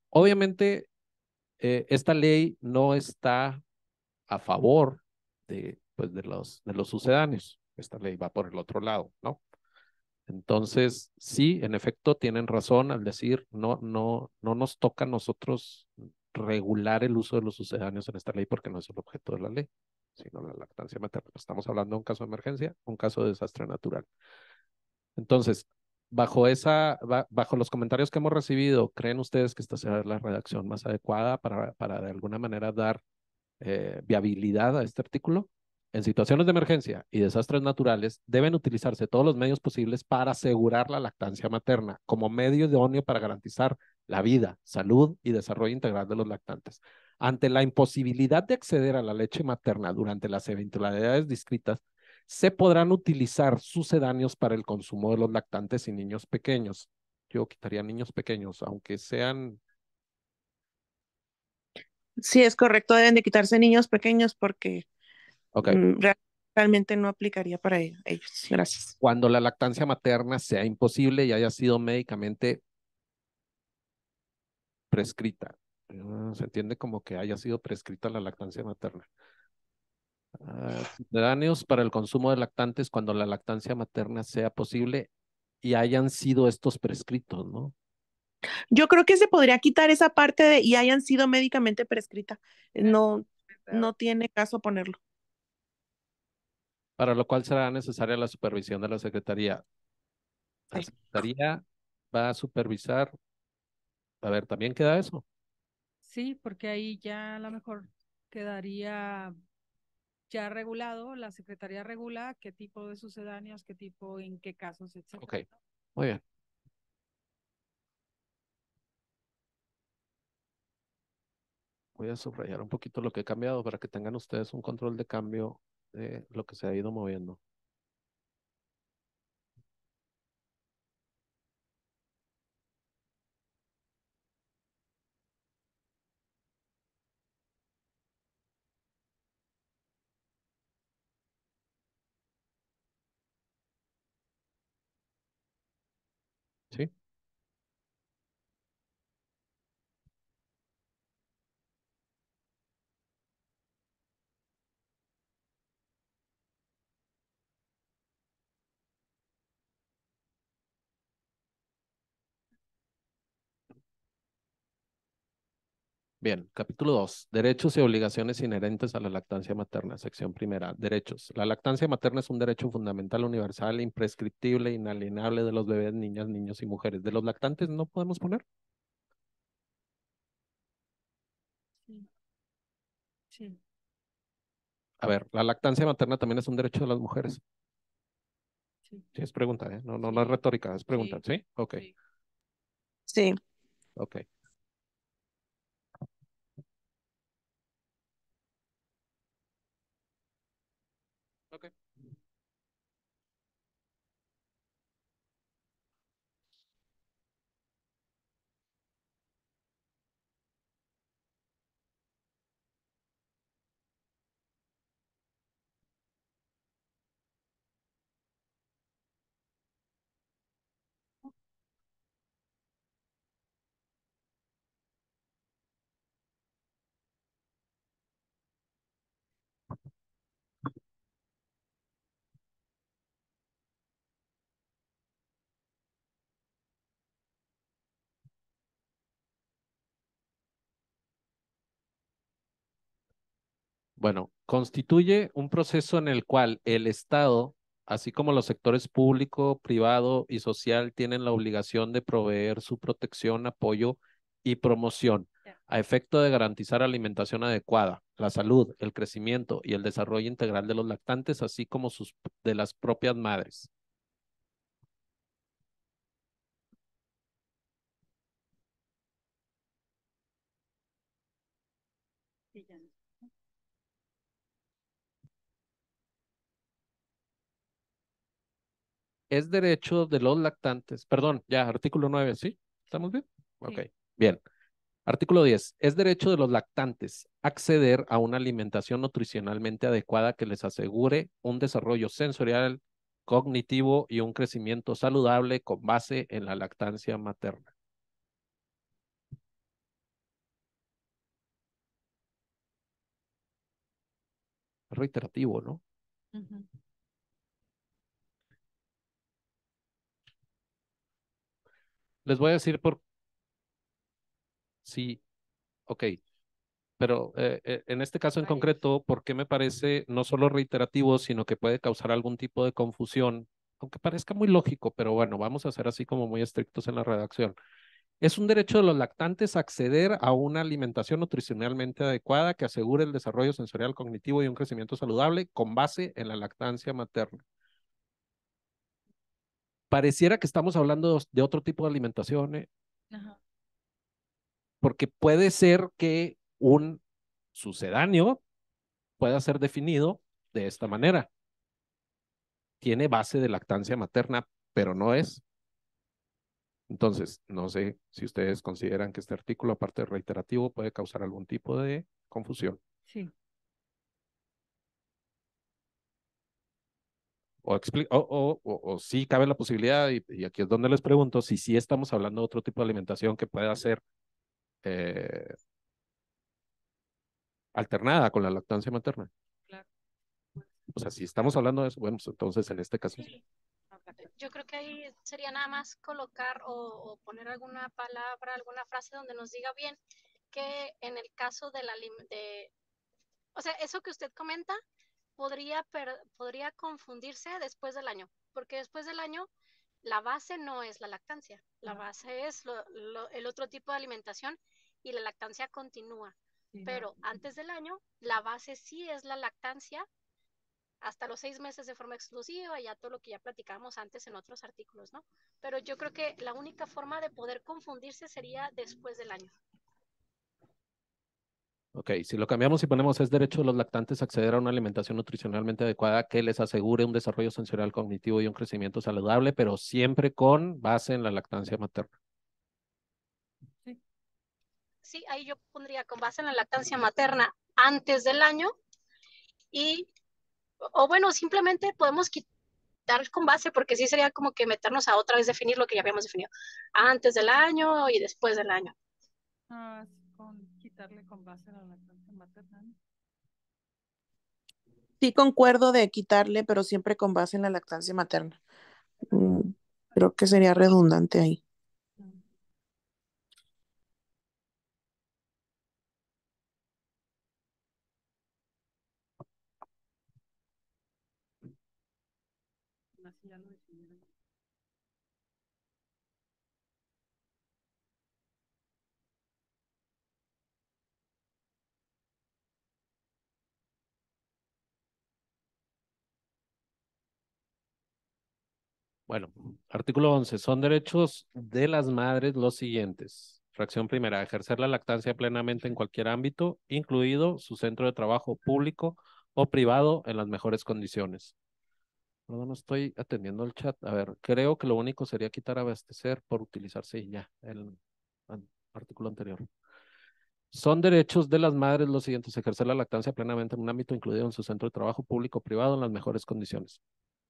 Obviamente, eh, esta ley no está a favor de, pues, de, los, de los sucedáneos. Esta ley va por el otro lado, ¿no? Entonces, sí, en efecto, tienen razón al decir, no, no, no nos toca a nosotros regular el uso de los sucedáneos en esta ley porque no es el objeto de la ley, sino la lactancia materna. Estamos hablando de un caso de emergencia, un caso de desastre natural. Entonces, bajo esa, bajo los comentarios que hemos recibido, ¿creen ustedes que esta será la redacción más adecuada para, para de alguna manera dar eh, viabilidad a este artículo? En situaciones de emergencia y desastres naturales, deben utilizarse todos los medios posibles para asegurar la lactancia materna como medio idóneo para garantizar la vida, salud y desarrollo integral de los lactantes. Ante la imposibilidad de acceder a la leche materna durante las eventualidades descritas, se podrán utilizar sucedáneos para el consumo de los lactantes y niños pequeños. Yo quitaría niños pequeños, aunque sean... Sí, es correcto, deben de quitarse niños pequeños porque Ok. mm, real- realmente no aplicaría para ellos. Gracias. Cuando la lactancia materna sea imposible y haya sido médicamente prescrita. Uh, se entiende como que haya sido prescrita la lactancia materna. Uh, sucedáneos para el consumo de lactantes cuando la lactancia materna sea posible y hayan sido estos prescritos, ¿no? Yo creo que se podría quitar esa parte de y hayan sido médicamente prescrita. No, no tiene caso ponerlo. Para lo cual será necesaria la supervisión de la Secretaría. La Sí. Secretaría va a supervisar. A ver, ¿también queda eso? Sí, porque ahí ya a lo mejor quedaría ya regulado, la Secretaría regula qué tipo de sucedáneos, qué tipo, en qué casos, etcétera. Ok, muy bien. Voy a subrayar un poquito lo que he cambiado para que tengan ustedes un control de cambio de lo que se ha ido moviendo. ¿Sí? Bien, capítulo dos. Derechos y obligaciones inherentes a la lactancia materna. Sección primera. Derechos. La lactancia materna es un derecho fundamental, universal, imprescriptible, inalienable de los bebés, niñas, niños y mujeres. ¿De los lactantes no podemos poner? Sí. Sí. A ver, la lactancia materna también es un derecho de las mujeres. Sí. Sí, es pregunta, ¿eh? No, no, no es Sí. retórica, es pregunta. Sí. ¿Sí? Ok, Sí. Sí. ok. Ok. Bueno, constituye un proceso en el cual el Estado, así como los sectores público, privado y social, tienen la obligación de proveer su protección, apoyo y promoción a efecto de garantizar alimentación adecuada, la salud, el crecimiento y el desarrollo integral de los lactantes, así como sus, de las propias madres. Sí, ya no. Es derecho de los lactantes, perdón, ya, artículo nueve, ¿sí? ¿Estamos bien? Ok, Sí. bien. Artículo diez. Es derecho de los lactantes acceder a una alimentación nutricionalmente adecuada que les asegure un desarrollo sensorial, cognitivo y un crecimiento saludable con base en la lactancia materna. reiterativo, ¿no? Ujú. Les voy a decir por... Sí, ok. Pero eh, eh, en este caso en Varios. concreto, ¿por qué me parece no solo reiterativo, sino que puede causar algún tipo de confusión? Aunque parezca muy lógico, pero bueno, vamos a ser así como muy estrictos en la redacción. Es un derecho de los lactantes acceder a una alimentación nutricionalmente adecuada que asegure el desarrollo sensorial, cognitivo y un crecimiento saludable con base en la lactancia materna. Pareciera que estamos hablando de otro tipo de alimentación, ¿eh? Ajá. Porque puede ser que un sucedáneo pueda ser definido de esta manera. Tiene base de lactancia materna, pero no es. Entonces, no sé si ustedes consideran que este artículo, aparte de reiterativo, puede causar algún tipo de confusión. Sí. O, expli- o, o, o, o sí cabe la posibilidad, y, y aquí es donde les pregunto, si sí estamos hablando de otro tipo de alimentación que pueda ser eh, alternada con la lactancia materna. Claro. O sea, si estamos hablando de eso, bueno, pues entonces en este caso sí. Sí, yo creo que ahí sería nada más colocar o, o poner alguna palabra, alguna frase donde nos diga bien que en el caso de la lim- de, o sea, eso que usted comenta podría per- podría confundirse después del año, porque después del año la base no es la lactancia, la No. base es lo- lo- el otro tipo de alimentación y la lactancia continúa. Sí, no. Pero antes del año, la base sí es la lactancia hasta los seis meses de forma exclusiva, ya todo lo que ya platicábamos antes en otros artículos, ¿no? Pero yo creo que la única forma de poder confundirse sería después del año. Ok, si lo cambiamos y ponemos es derecho de los lactantes a acceder a una alimentación nutricionalmente adecuada que les asegure un desarrollo sensorial, cognitivo y un crecimiento saludable, pero siempre con base en la lactancia materna. Sí. Sí, ahí yo pondría con base en la lactancia materna antes del año y, o bueno, simplemente podemos quitar con base porque sí sería como que meternos a otra vez definir lo que ya habíamos definido antes del año y después del año. Ah, sí, con quitarle con base a la lactancia materna, ¿no? Sí, concuerdo de quitarle, pero siempre con base en la lactancia materna. Mm, creo que sería redundante ahí. Mm. Así ya lo definieron. Bueno, artículo once. Son derechos de las madres los siguientes. Fracción primera, ejercer la lactancia plenamente en cualquier ámbito, incluido su centro de trabajo público o privado en las mejores condiciones. No, no estoy atendiendo el chat. A ver, creo que lo único sería quitar abastecer por utilizarse y ya el an- artículo anterior. Son derechos de las madres los siguientes: ejercer la lactancia plenamente en un ámbito incluido en su centro de trabajo público o privado en las mejores condiciones.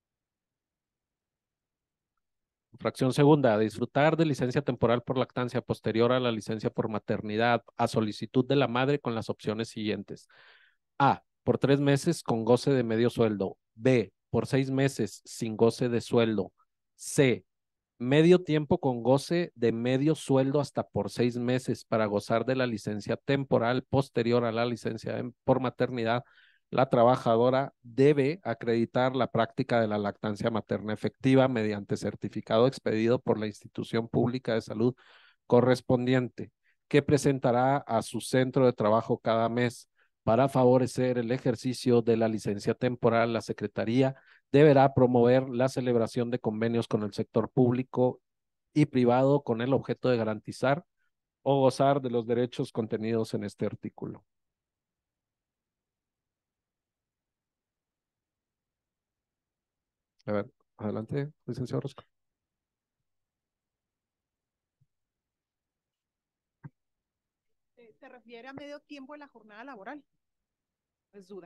Fracción segunda, disfrutar de licencia temporal por lactancia posterior a la licencia por maternidad a solicitud de la madre con las opciones siguientes. A, por tres meses con goce de medio sueldo. B, por seis meses sin goce de sueldo. C, medio tiempo con goce de medio sueldo hasta por seis meses para gozar de la licencia temporal posterior a la licencia por maternidad. La trabajadora debe acreditar la práctica de la lactancia materna efectiva mediante certificado expedido por la institución pública de salud correspondiente, que presentará a su centro de trabajo cada mes. Para favorecer el ejercicio de la licencia temporal, la Secretaría deberá promover la celebración de convenios con el sector público y privado con el objeto de garantizar o gozar de los derechos contenidos en este artículo. A ver, adelante, licenciado Rosco. Eh, ¿Se refiere a medio tiempo de la jornada laboral? Es duda.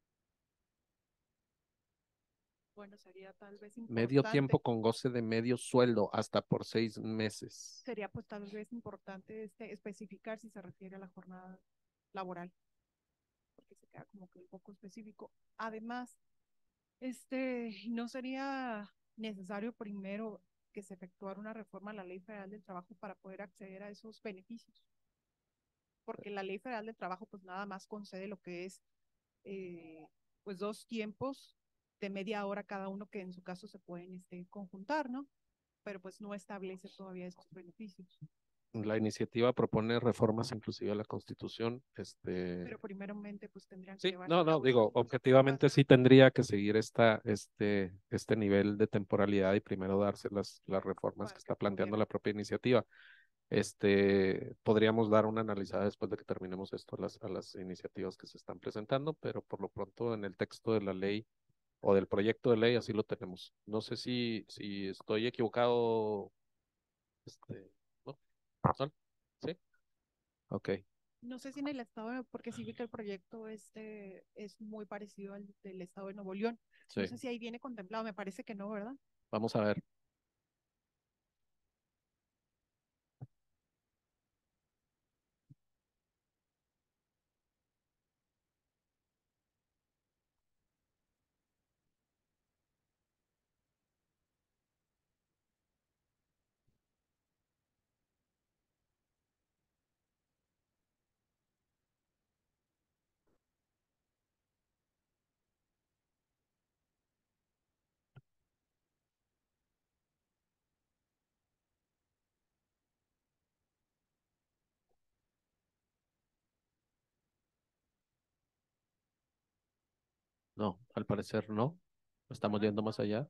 Bueno, sería tal vez importante. Medio tiempo con goce de medio sueldo hasta por seis meses. Sería pues tal vez importante este, especificar si se refiere a la jornada laboral. porque se queda como que un poco específico. Además, este, ¿no sería necesario primero que se efectuara una reforma a la Ley Federal del Trabajo para poder acceder a esos beneficios? Porque la Ley Federal del Trabajo pues nada más concede lo que es eh, pues dos tiempos de media hora cada uno que en su caso se pueden este, conjuntar, ¿no? Pero pues no establece todavía estos beneficios. La iniciativa propone reformas inclusive a la Constitución. Este... Pero primeramente pues tendrían que Sí, llevarse no, a no, cabo digo, estos objetivamente reformas. sí tendría que seguir esta, este, este nivel de temporalidad y primero darse las, las reformas Para que que está planteando pudiera. la propia iniciativa. Este, podríamos dar una analizada después de que terminemos esto a las, a las iniciativas que se están presentando, pero por lo pronto en el texto de la ley o del proyecto de ley así lo tenemos. No sé si, si estoy equivocado, este, ¿no? ¿Sol? ¿Sí? Ok, No sé si en el estado, de- porque sí vi que el proyecto este es muy parecido al del estado de Nuevo León. No sí. sé si ahí viene contemplado, me parece que no, ¿verdad? Vamos a ver. No, al parecer no. Estamos yendo más allá.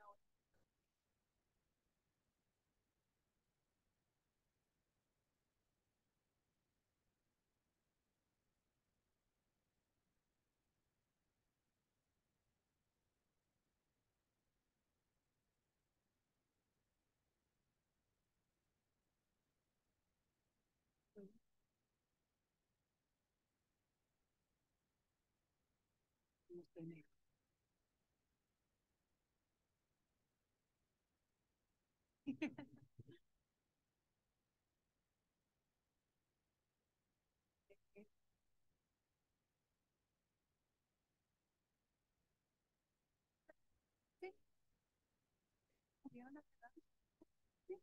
Sí, pudieron hacer algo, sí.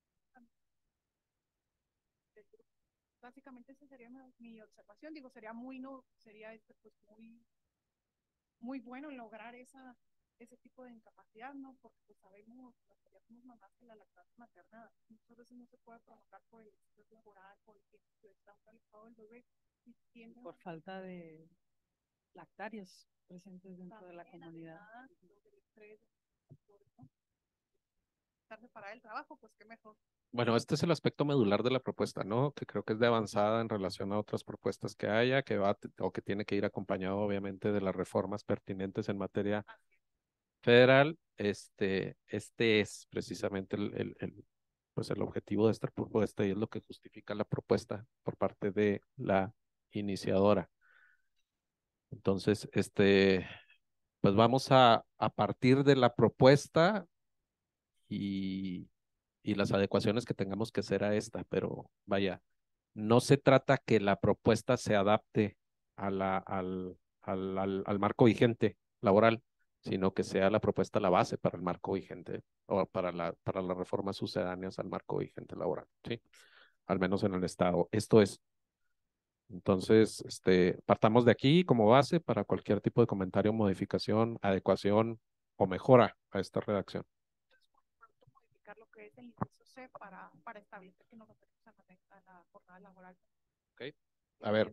Básicamente esa sería mi, mi observación. Digo, sería muy, no, sería este, pues muy, muy bueno lograr esa, ese tipo de incapacidad, ¿no? Porque pues sabemos, las que ya somos mamás, que la lactancia materna muchas veces no se puede prolongar por el estrés laboral, por el tiempo que está alejado del bebé. Y tienden Por falta de lactarios presentes dentro de la también, comunidad. además, lo del estrés, por, ¿no? Estar separada del trabajo, pues qué mejor. Bueno, este es el aspecto medular de la propuesta, ¿no? Que creo que es de avanzada en relación a otras propuestas que haya, que va o que tiene que ir acompañado, obviamente, de las reformas pertinentes en materia federal. Este, este es precisamente el, el, el, pues el objetivo de esta propuesta y es lo que justifica la propuesta por parte de la iniciadora. Entonces, este, pues vamos a, a partir de la propuesta y, y las adecuaciones que tengamos que hacer a esta, pero vaya, no se trata que la propuesta se adapte a la, al, al, al, al marco vigente laboral, sino que sea la propuesta la base para el marco vigente o para, la, para las reformas sucedáneas al marco vigente laboral, ¿sí? Al menos en el Estado. Esto es, entonces, este, partamos de aquí como base para cualquier tipo de comentario, modificación, adecuación o mejora a esta redacción. Pronto modificar lo que es el inciso C para, para establecer que nos referimos a la, a la jornada laboral. Ok, a ver,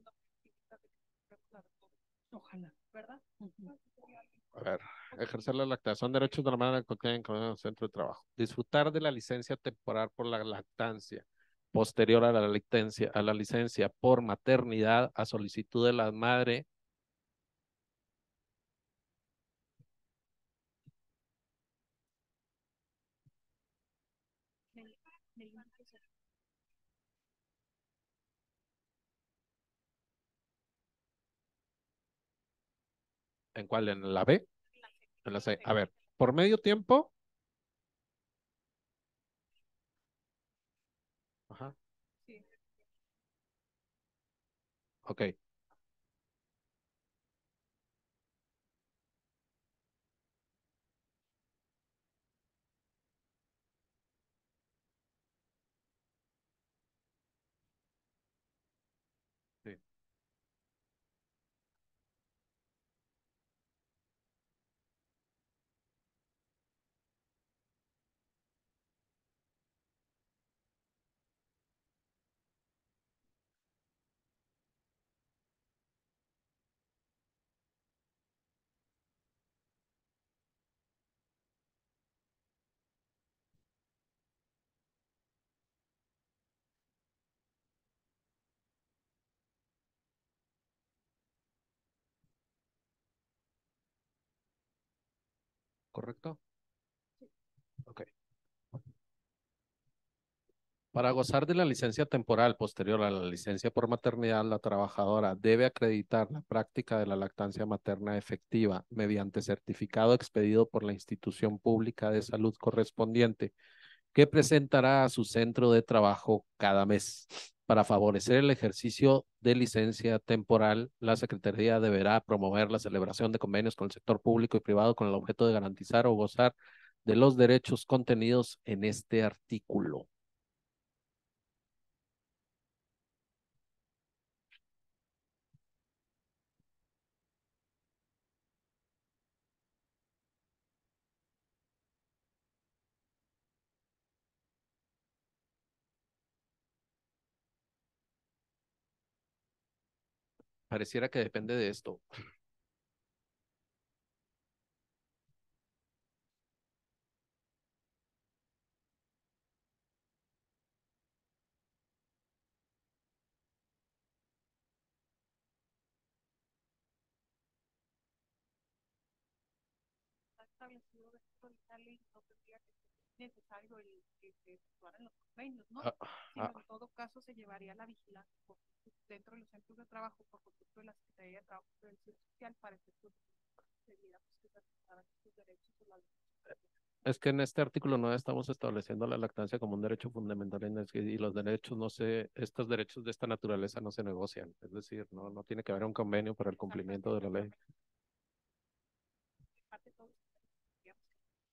Ojalá, ¿verdad? Ujú. a ver, ejercer la lactancia, son derechos de la madre que tienen en el centro de trabajo. Disfrutar de la licencia temporal por la lactancia, posterior a la licencia, a la licencia por maternidad a solicitud de la madre. Del- del inciso C. ¿En cuál? ¿En la B? La C, En la la C. C. A ver, por medio tiempo. Ajá, Sí. ok. ¿correcto? Ok. Para gozar de la licencia temporal posterior a la licencia por maternidad, la trabajadora debe acreditar la práctica de la lactancia materna efectiva mediante certificado expedido por la institución pública de salud correspondiente, que presentará a su centro de trabajo cada mes. Para favorecer el ejercicio de licencia temporal, la Secretaría deberá promover la celebración de convenios con el sector público y privado con el objeto de garantizar o gozar de los derechos contenidos en este artículo. Pareciera que depende de esto. Está establecido dentro de la ley, no tendría que ser necesario el que se efectuaran los convenios, ¿no? Ah, Sino ah, en todo caso se llevaría la vigilancia por- dentro de los centros de trabajo por conducto de la Secretaría de Trabajo y Previsión Social para efectos de vida, pues que se respetaran sus derechos o la es que en este artículo no estamos estableciendo la lactancia como un derecho fundamental en el que- y los derechos no se, estos derechos de esta naturaleza no se negocian. Es decir, no, no tiene que haber un convenio para el cumplimiento de la ley. parte de todo eso, digamos.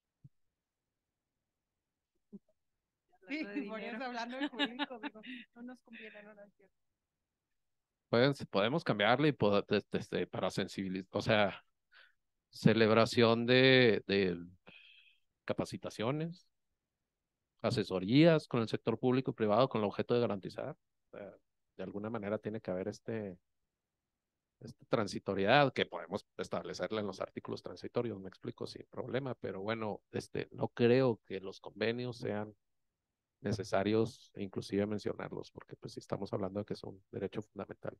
Hablando de Sí, por dinero. eso hablando de jurídico, digo, no nos conviene, no, no es cierto. Pueden, podemos cambiarle y poder, este, este, para sensibilizar, o sea, celebración de, de capacitaciones, asesorías con el sector público y privado con el objeto de garantizar. O sea, de alguna manera tiene que haber este, esta transitoriedad que podemos establecerla en los artículos transitorios, me explico sin problema, pero bueno, este, no creo que los convenios sean necesarios e inclusive mencionarlos, porque pues si estamos hablando de que es un derecho fundamental.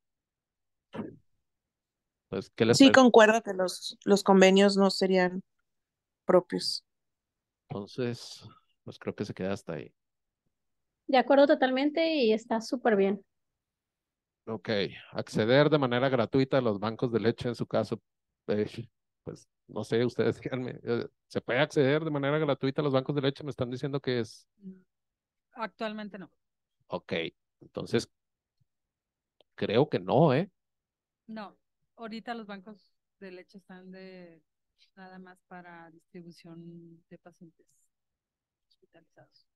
Entonces, ¿qué les Sí, parece? concuerdo que los, los convenios no serían propios. Entonces, pues creo que se queda hasta ahí. De acuerdo totalmente y está súper bien. Ok, acceder de manera gratuita a los bancos de leche en su caso, eh, pues no sé, ustedes díganme, eh, ¿se puede acceder de manera gratuita a los bancos de leche? Me están diciendo que es, Actualmente no. ok, entonces creo que no, ¿eh? No, ahorita los bancos de leche están de nada más para distribución de pacientes hospitalizados.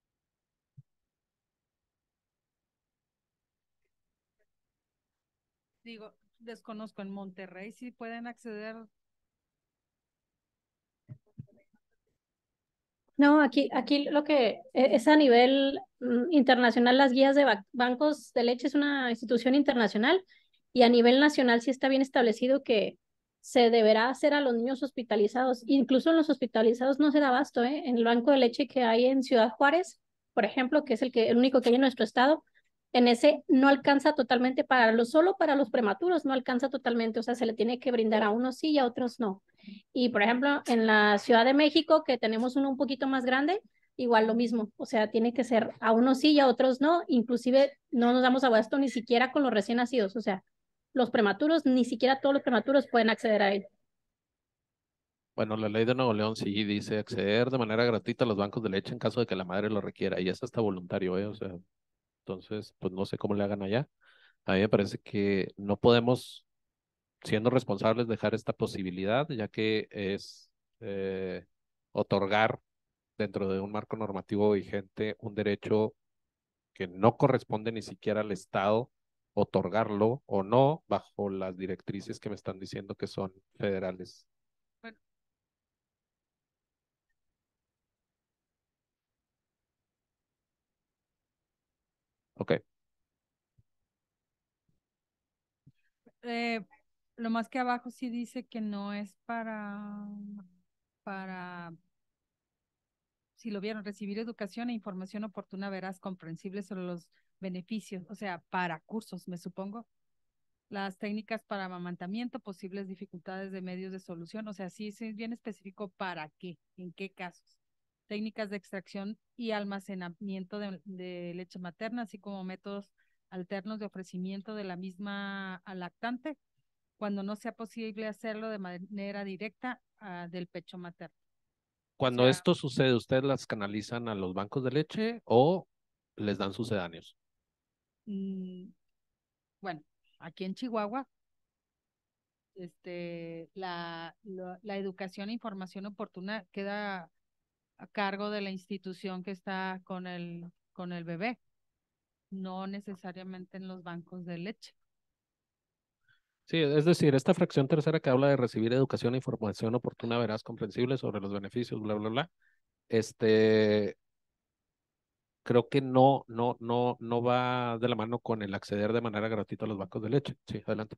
Digo, desconozco, en Monterrey sí pueden acceder. No, aquí, aquí lo que e- es a nivel mm, internacional, las guías de ba- bancos de leche es una institución internacional y a nivel nacional sí está bien establecido que se deberá hacer a los niños hospitalizados. Incluso en los hospitalizados no se da abasto, ¿eh? En el banco de leche que hay en Ciudad Juárez, por ejemplo, que es el que el único que hay en nuestro estado, en ese no alcanza totalmente para los, solo para los prematuros, no alcanza totalmente, o sea, se le tiene que brindar a unos sí y a otros no. Y por ejemplo, en la Ciudad de México, que tenemos uno un poquito más grande, igual lo mismo, o sea, tiene que ser a unos sí y a otros no, inclusive no nos damos abasto ni siquiera con los recién nacidos, o sea, los prematuros, ni siquiera todos los prematuros pueden acceder a él. Bueno, la ley de Nuevo León sí dice acceder de manera gratuita a los bancos de leche en caso de que la madre lo requiera, y eso está voluntario, ¿eh? O sea, entonces, pues no sé cómo le hagan allá. A mí me parece que no podemos, siendo responsables, dejar esta posibilidad, ya que es eh, otorgar dentro de un marco normativo vigente un derecho que no corresponde ni siquiera al Estado otorgarlo o no bajo las directrices que me están diciendo que son federales. Bueno, Ok, eh, lo más que abajo sí dice que no es para, para, si lo vieron, recibir educación e información oportuna, veraz, comprensible sobre los beneficios, o sea, para cursos, me supongo. las técnicas para amamantamiento, posibles dificultades de medios de solución, o sea, sí es bien específico para qué, en qué casos. Técnicas de extracción y almacenamiento de, de leche materna, así como métodos alternos de ofrecimiento de la misma al lactante, cuando no sea posible hacerlo de manera directa uh, del pecho materno. Cuando O sea, esto sucede, ¿ustedes las canalizan a los bancos de leche o les dan sucedáneos? mmm, bueno, aquí en Chihuahua, este, la, la, la educación e información oportuna queda a cargo de la institución que está con el, con el bebé, no necesariamente en los bancos de leche. Sí, es decir, esta fracción tercera que habla de recibir educación e información oportuna, veraz, comprensible sobre los beneficios, bla, bla, bla, este, creo que no, no, no, no va de la mano con el acceder de manera gratuita a los bancos de leche. Sí, adelante.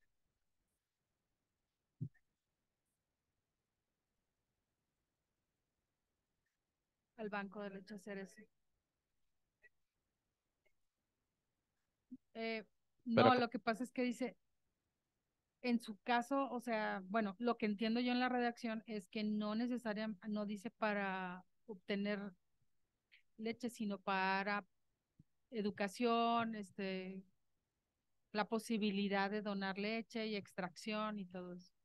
Al banco de leche hacer eso. Eh, no, lo que pasa es que dice, en su caso, o sea, bueno, lo que entiendo yo en la redacción es que no necesariamente, no dice para obtener leche, sino para educación, este, la posibilidad de donar leche y extracción y todo eso.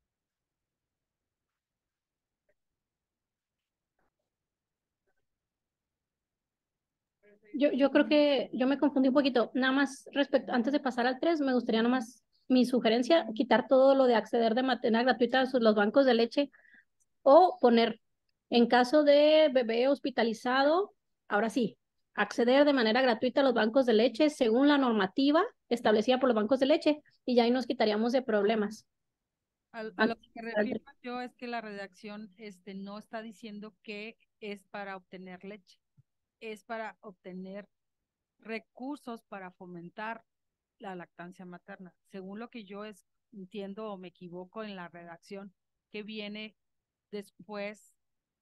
Yo, yo creo que yo me confundí un poquito. Nada más respecto, antes de pasar al tres, me gustaría nomás mi sugerencia, quitar todo lo de acceder de manera gratuita a los bancos de leche o poner, en caso de bebé hospitalizado, ahora sí, acceder de manera gratuita a los bancos de leche según la normativa establecida por los bancos de leche y ya ahí nos quitaríamos de problemas. A, a lo que me refiero yo es que la redacción este, no está diciendo que es para obtener leche, es para obtener recursos para fomentar la lactancia materna. Según lo que yo es, entiendo o me equivoco en la redacción que viene después,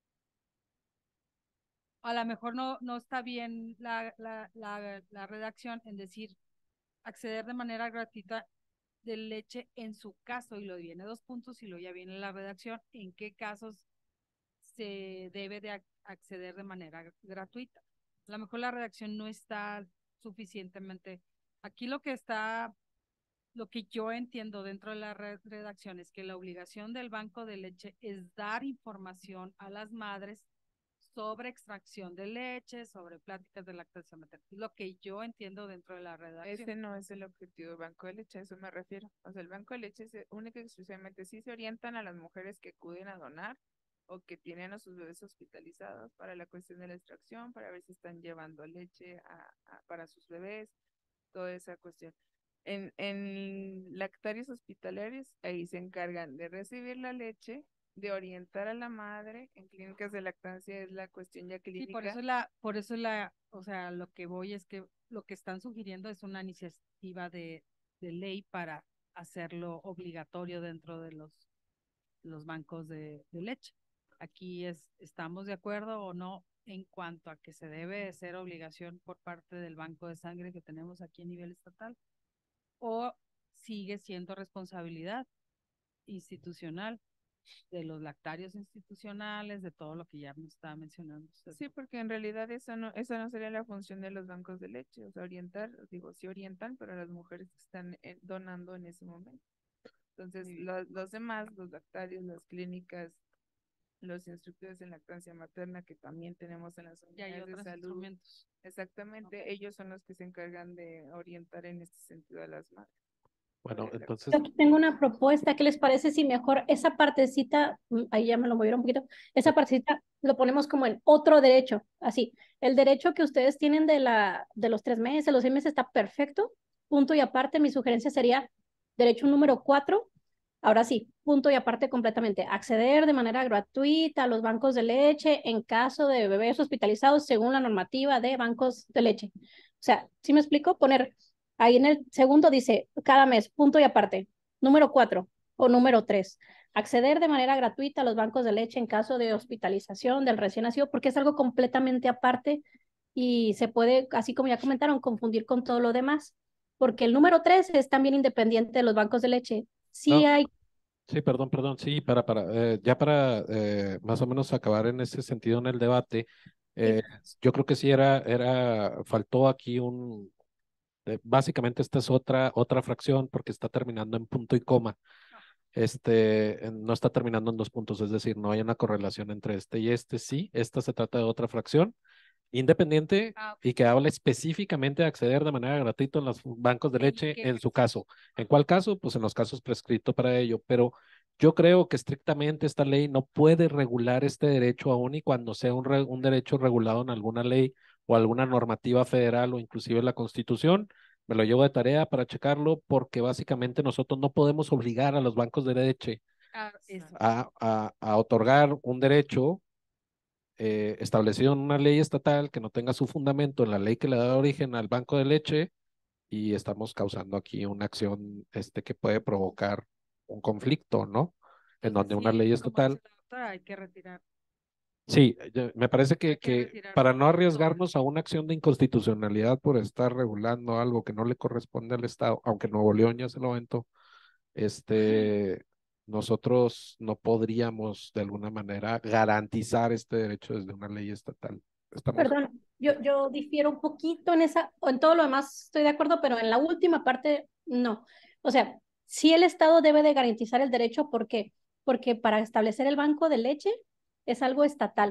a lo mejor no, no está bien la, la, la, la redacción en decir acceder de manera gratuita de leche en su caso, y lo viene dos puntos y luego ya viene la redacción, en qué casos se debe de acceder de manera gratuita. A lo mejor la redacción no está suficientemente. Aquí lo que está, lo que yo entiendo dentro de la redacción es que la obligación del banco de leche es dar información a las madres sobre extracción de leche, sobre pláticas de lactancia materna. Lo que yo entiendo dentro de la redacción. Ese no es el objetivo del banco de leche, a eso me refiero. O sea, el banco de leche es única y exclusivamente sí se orientan a las mujeres que acuden a donar o que tienen a sus bebés hospitalizados para la cuestión de la extracción, para ver si están llevando leche a, a, para sus bebés, toda esa cuestión. En, en lactarios hospitalarios, ahí se encargan de recibir la leche, de orientar a la madre. En clínicas de lactancia es la cuestión ya clínica. Sí, por eso la, por eso la, o sea, lo que voy es que lo que están sugiriendo es una iniciativa de, de ley para hacerlo obligatorio dentro de los, los bancos de, de leche. Aquí es, ¿estamos de acuerdo o no en cuanto a que se debe ser obligación por parte del banco de sangre que tenemos aquí a nivel estatal? ¿O sigue siendo responsabilidad institucional de los lactarios institucionales, de todo lo que ya me estaba mencionando usted? Sí, porque en realidad esa no, esa no sería la función de los bancos de leche, o sea, orientar, digo, sí orientan, pero las mujeres que están en, donando en ese momento. Entonces, sí. los, los demás, los lactarios, las clínicas, los instructores en lactancia materna que también tenemos en las unidades de salud, exactamente, okay. Ellos son los que se encargan de orientar en este sentido a las madres. Bueno, entonces... Yo aquí tengo una propuesta. ¿Qué les parece si mejor esa partecita, ahí ya me lo movieron un poquito, esa partecita lo ponemos como en otro derecho? Así, el derecho que ustedes tienen de, la, de los tres meses, los seis meses está perfecto, punto y aparte. Mi sugerencia sería derecho número cuatro. Ahora sí, punto y aparte completamente. Acceder de manera gratuita a los bancos de leche en caso de bebés hospitalizados según la normativa de bancos de leche. O sea, ¿sí me explico? Poner ahí en el segundo dice cada mes, punto y aparte. Número cuatro o número tres. Acceder de manera gratuita a los bancos de leche en caso de hospitalización del recién nacido, porque es algo completamente aparte y se puede, así como ya comentaron, confundir con todo lo demás. porque el número tres es también independiente de los bancos de leche. Sí No, hay, sí, perdón, perdón, sí, para, para, eh, ya para eh, más o menos acabar en ese sentido en el debate, sí, eh, yo creo que sí era, era, faltó aquí un, eh, básicamente esta es otra, otra fracción porque está terminando en punto y coma. Este, eh, no está terminando en dos puntos, es decir, no hay una correlación entre este y este, sí, esta se trata de otra fracción independiente Ah, ok. y que habla específicamente de acceder de manera gratuita en los bancos de ¿Y leche qué? en su caso. ¿En cuál caso? Pues en los casos prescritos para ello, pero yo creo que estrictamente esta ley no puede regular este derecho aún y cuando sea un, re- un derecho regulado en alguna ley o alguna normativa federal o inclusive la Constitución. Me lo llevo de tarea para checarlo porque básicamente nosotros no podemos obligar a los bancos de leche Ah, eso. a, a, a otorgar un derecho eh, establecido en una ley estatal que no tenga su fundamento en la ley que le da origen al banco de leche y estamos causando aquí una acción este, que puede provocar un conflicto, ¿no? En Entonces donde una ley sí, como dice estatal, la doctora, hay que retirar, sí, yo- me parece hay que, que que retirar para no todo. arriesgarnos a una acción de inconstitucionalidad por estar regulando algo que no le corresponde al Estado, aunque Nuevo León ya se lo aventó, este, nosotros no podríamos de alguna manera garantizar este derecho desde una ley estatal. Estamos, perdón, yo, yo difiero un poquito en esa, o en todo lo demás estoy de acuerdo, pero en la última parte no. O sea, sí el Estado debe de garantizar el derecho, ¿por qué? Porque para establecer el banco de leche es algo estatal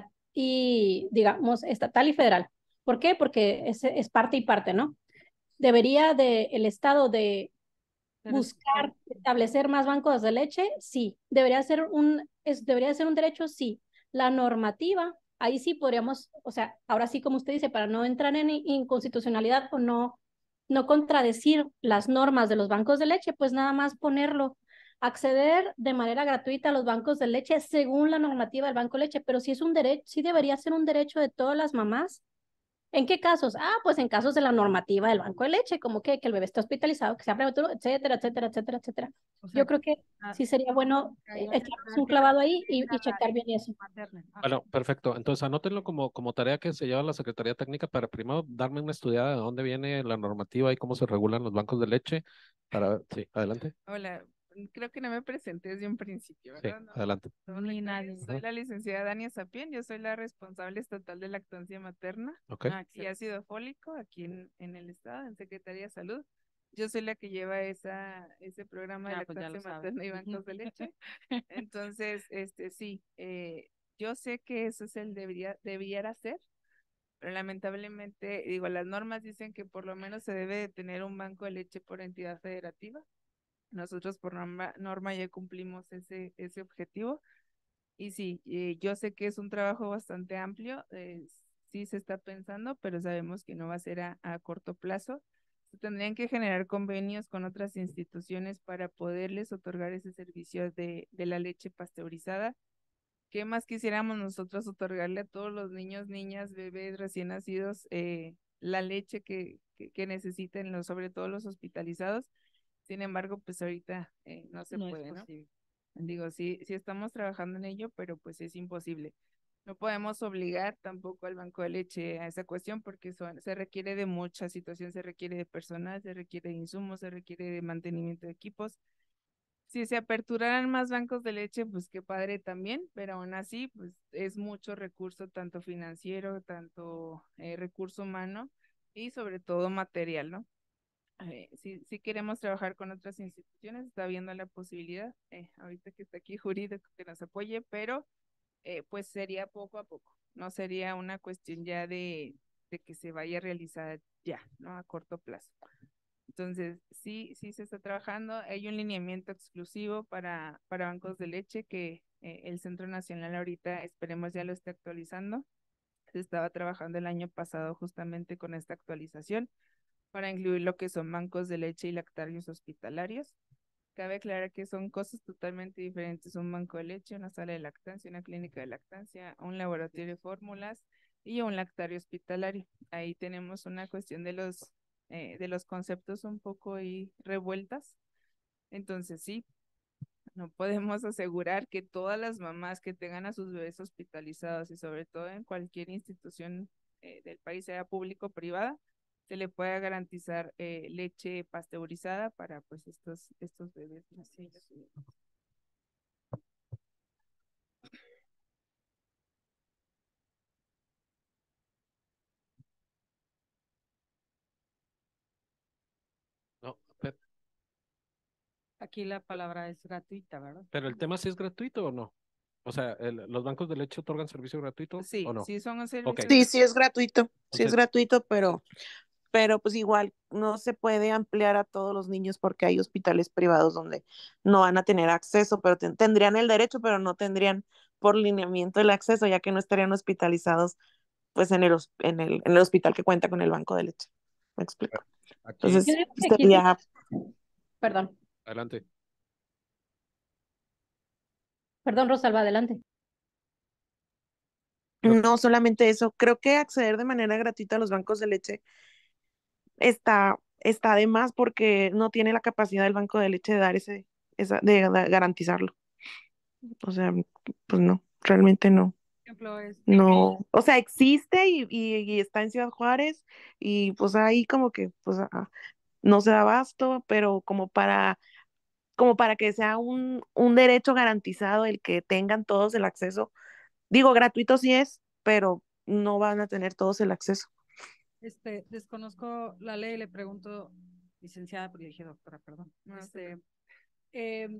y, digamos, estatal y federal. ¿Por qué? Porque es, es parte y parte, ¿no? Debería de el Estado de Pero es que, buscar establecer más bancos de leche, sí. Debería ser un, es, debería ser un derecho, sí. La normativa, ahí sí podríamos, o sea, ahora sí, como usted dice, para no entrar en inconstitucionalidad o no, no contradecir las normas de los bancos de leche, pues nada más ponerlo, acceder de manera gratuita a los bancos de leche según la normativa del banco de leche, pero si es un derecho, sí debería ser un derecho de todas las mamás. ¿En qué casos? Ah, pues en casos de la normativa del banco de leche, como que, que el bebé está hospitalizado, que sea prematuro, etcétera, etcétera, etcétera, etcétera. o sea, Yo creo que ah, sí sería bueno ahí eh, hay que echarnos dar un que clavado ahí y, respeten a y la checar bien eso. materna. Ah, bueno, perfecto. Entonces, anótenlo como, como tarea que se lleva a la Secretaría Técnica para primero darme una estudiada de dónde viene la normativa y cómo se regulan los bancos de leche. Para, sí, adelante. Hola, creo que no me presenté desde un principio, Sí, ¿verdad? No, adelante. no ni recuerdo. nadie. Soy Ujú. la licenciada Dania Sapien, yo soy la responsable estatal de lactancia materna Ok. Ah, y excelente. ácido fólico aquí en, en el estado, en Secretaría de Salud. Yo soy la que lleva esa, ese programa de Ah, pues ya lactancia lo sabe. materna y bancos de leche. Entonces, este sí, eh, yo sé que eso es el debería, debiera ser, pero lamentablemente, digo, las normas dicen que por lo menos se debe de tener un banco de leche por entidad federativa. Nosotros por norma, norma ya cumplimos ese, ese objetivo. Y sí, eh, yo sé que es un trabajo bastante amplio, eh, sí se está pensando, pero sabemos que no va a ser a, a corto plazo. Se tendrían que generar convenios con otras instituciones para poderles otorgar ese servicio de, de la leche pasteurizada. ¿Qué más quisiéramos nosotros otorgarle a todos los niños, niñas, bebés recién nacidos eh, la leche que, que, que necesiten, los, sobre todo los hospitalizados? Sin embargo, pues ahorita eh, no se No es puede, ¿no? posible. Digo, sí, sí estamos trabajando en ello, pero pues es imposible. No podemos obligar tampoco al banco de leche a esa cuestión porque son, se requiere de mucha situación, se requiere de personal, se requiere de insumos, se requiere de mantenimiento de equipos. Si se aperturaran más bancos de leche, pues qué padre también, pero aún así, pues es mucho recurso, tanto financiero, tanto eh, recurso humano y sobre todo material, ¿no? Eh, si, si queremos trabajar con otras instituciones, está viendo la posibilidad, eh, ahorita que está aquí jurídico que nos apoye, pero eh, pues sería poco a poco, no sería una cuestión ya de, de que se vaya a realizar ya, ¿no? A corto plazo. Entonces, sí, sí se está trabajando. Hay un lineamiento exclusivo para, para bancos de leche que eh, el Centro Nacional ahorita esperemos ya lo esté actualizando. Se estaba trabajando el año pasado justamente con esta actualización para incluir lo que son bancos de leche y lactarios hospitalarios. Cabe aclarar que son cosas totalmente diferentes, un banco de leche, una sala de lactancia, una clínica de lactancia, un laboratorio de fórmulas y un lactario hospitalario. Ahí tenemos una cuestión de los, eh, de los conceptos un poco ahí revueltas. Entonces sí, no podemos asegurar que todas las mamás que tengan a sus bebés hospitalizados y sobre todo en cualquier institución eh, del país, sea público o privada, se le pueda garantizar eh, leche pasteurizada para pues estos, estos bebés nacidos. No, pe- Aquí la palabra es gratuita, ¿verdad? pero el tema sí es gratuito o no. O sea, el- ¿los bancos de leche otorgan servicio gratuito Sí, o no? sí son un Ok, servicio Sí, sí es gratuito, sí es entonces, gratuito, pero, pero pues igual no se puede ampliar a todos los niños porque hay hospitales privados donde no van a tener acceso, pero ten- tendrían el derecho, pero no tendrían por lineamiento el acceso, ya que no estarían hospitalizados pues en el, hos- en el, en el hospital que cuenta con el banco de leche. ¿Me explico? aquí, Yo Entonces, digo que aquí sí, sería, perdón, adelante. perdón, Rosalba, adelante. Creo- no solamente eso, creo que acceder de manera gratuita a los bancos de leche está, está de más porque no tiene la capacidad del banco de leche de dar ese, esa, de da- garantizarlo. O sea, pues no, realmente no. Por ejemplo, es No, o sea, existe y, y- y está en Ciudad Juárez y pues ahí como que pues ah, no se da abasto, pero como para, como para que sea un, un derecho garantizado el que tengan todos el acceso. Digo, gratuito sí es, pero no van a tener todos el acceso. Este, desconozco la ley, le pregunto, licenciada, porque dije doctora, perdón. No, Este, em,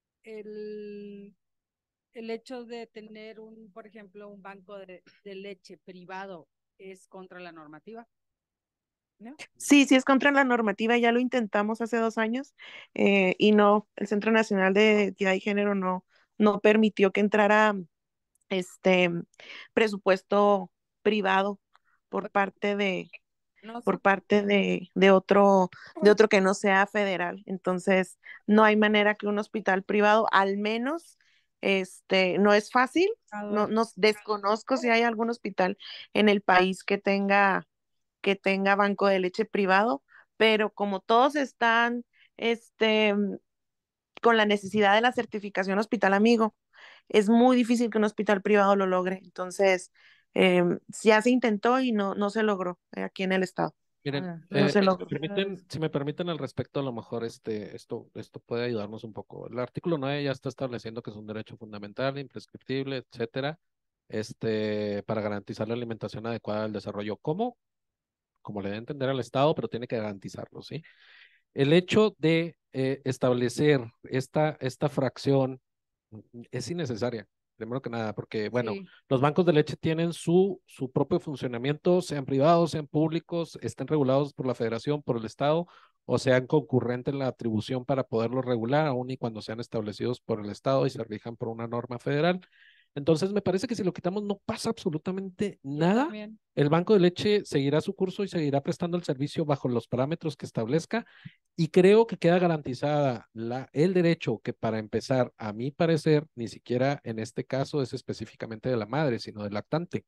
el, el hecho de tener un, por ejemplo, un banco de, de leche privado es contra la normativa, ¿no? Sí, sí es contra la normativa, ya lo intentamos hace dos años eh, y no, el Centro Nacional de Equidad y Género no, no permitió que entrara este presupuesto privado por parte de, no por sé. parte de, de otro, de otro que no sea federal. Entonces, no hay manera que un hospital privado, al menos, este, no es fácil. No, no desconozco si hay algún hospital en el país que tenga, que tenga banco de leche privado, pero como todos están, este, con la necesidad de la certificación hospital amigo, es muy difícil que un hospital privado lo logre. Entonces, eh, ya se intentó y no, no se logró eh, aquí en el estado. Miren, Ah, No eh, se si me logró. permiten, si me permiten al respecto, a lo mejor este, esto, esto puede ayudarnos un poco. El artículo nueve ya está estableciendo que es un derecho fundamental, imprescriptible, etcétera, este, para garantizar la alimentación adecuada del desarrollo. ¿Cómo? Como le debe entender al Estado, pero tiene que garantizarlo, ¿sí? El hecho de eh, establecer esta, esta fracción mm, es innecesaria, primero que nada, porque, bueno, sí, los bancos de leche tienen su, su propio funcionamiento, sean privados, sean públicos, estén regulados por la federación, por el Estado, o sean concurrentes en la atribución para poderlos regular, aun y cuando sean establecidos por el Estado y se rijan por una norma federal. Entonces, me parece que si lo quitamos no pasa absolutamente yo nada. también. El banco de leche seguirá su curso y seguirá prestando el servicio bajo los parámetros que establezca y creo que queda garantizada la, el derecho que para empezar, a mi parecer, ni siquiera en este caso es específicamente de la madre, sino del lactante.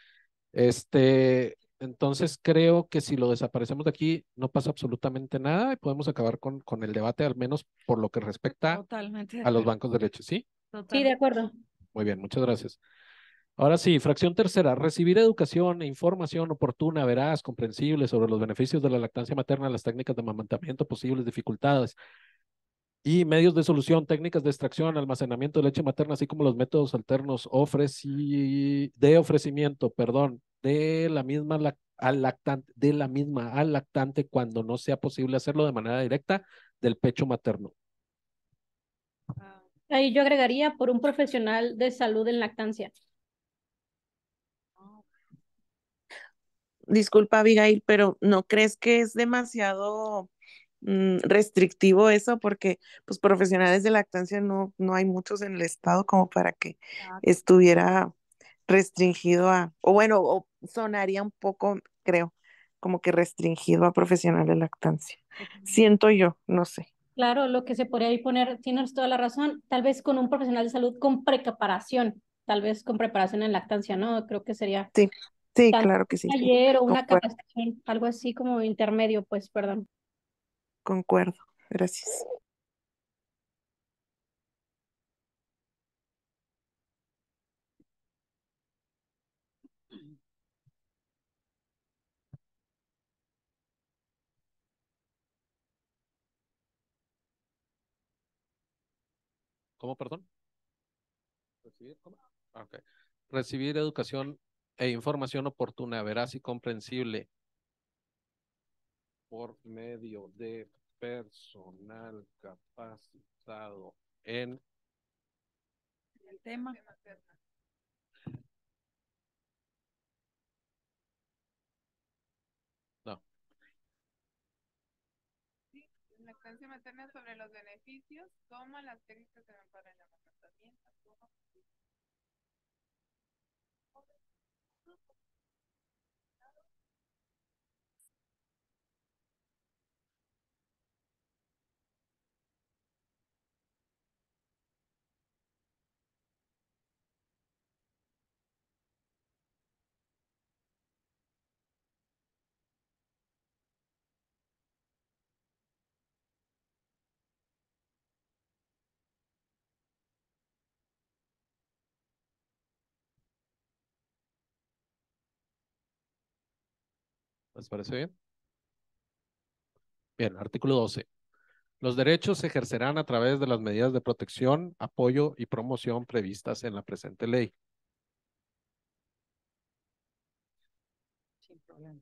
Este, entonces creo que si lo desaparecemos de aquí no pasa absolutamente nada y podemos acabar con, con el debate, al menos por lo que respecta Totalmente de a los acuerdo. bancos de leche, ¿sí? Sí, de Totalmente. acuerdo. Muy bien, muchas gracias. Ahora sí, fracción tercera, recibir educación e información oportuna, veraz, comprensible sobre los beneficios de la lactancia materna, las técnicas de amamantamiento, posibles dificultades y medios de solución, técnicas de extracción, almacenamiento de leche materna, así como los métodos alternos ofreci de ofrecimiento, perdón, de la misma lac al lactante, de la misma al lactante cuando no sea posible hacerlo de manera directa del pecho materno. Ah, Ahí yo agregaría por un profesional de salud en lactancia. no, Disculpa, Abigail, pero ¿no crees que es demasiado mm, restrictivo eso? Porque pues profesionales de lactancia no, no hay muchos en el estado como para que exacto. estuviera restringido a, o bueno, o sonaría un poco, creo, como que restringido a profesionales de lactancia. Siento yo, no sé. Claro, lo que se podría ahí poner, tienes toda la razón, tal vez con un profesional de salud con preparación, tal vez con preparación en lactancia, ¿no? Creo que sería Sí, sí, tanto claro que un sí, sí, taller o una concuerdo, capacitación, algo así como intermedio, pues, perdón. concuerdo. Gracias. ¿Cómo, perdón? ¿Recibir? ¿Cómo? Ah, ok. Recibir educación e información oportuna, veraz y comprensible por medio de personal capacitado en El tema. no, Sí, lactancia materna sobre los beneficios, toma las técnicas de para el amamantamiento, toma. ¿les parece bien? Bien, artículo doce. Los derechos se ejercerán a través de las medidas de protección, apoyo y promoción previstas en la presente ley. Sin problema.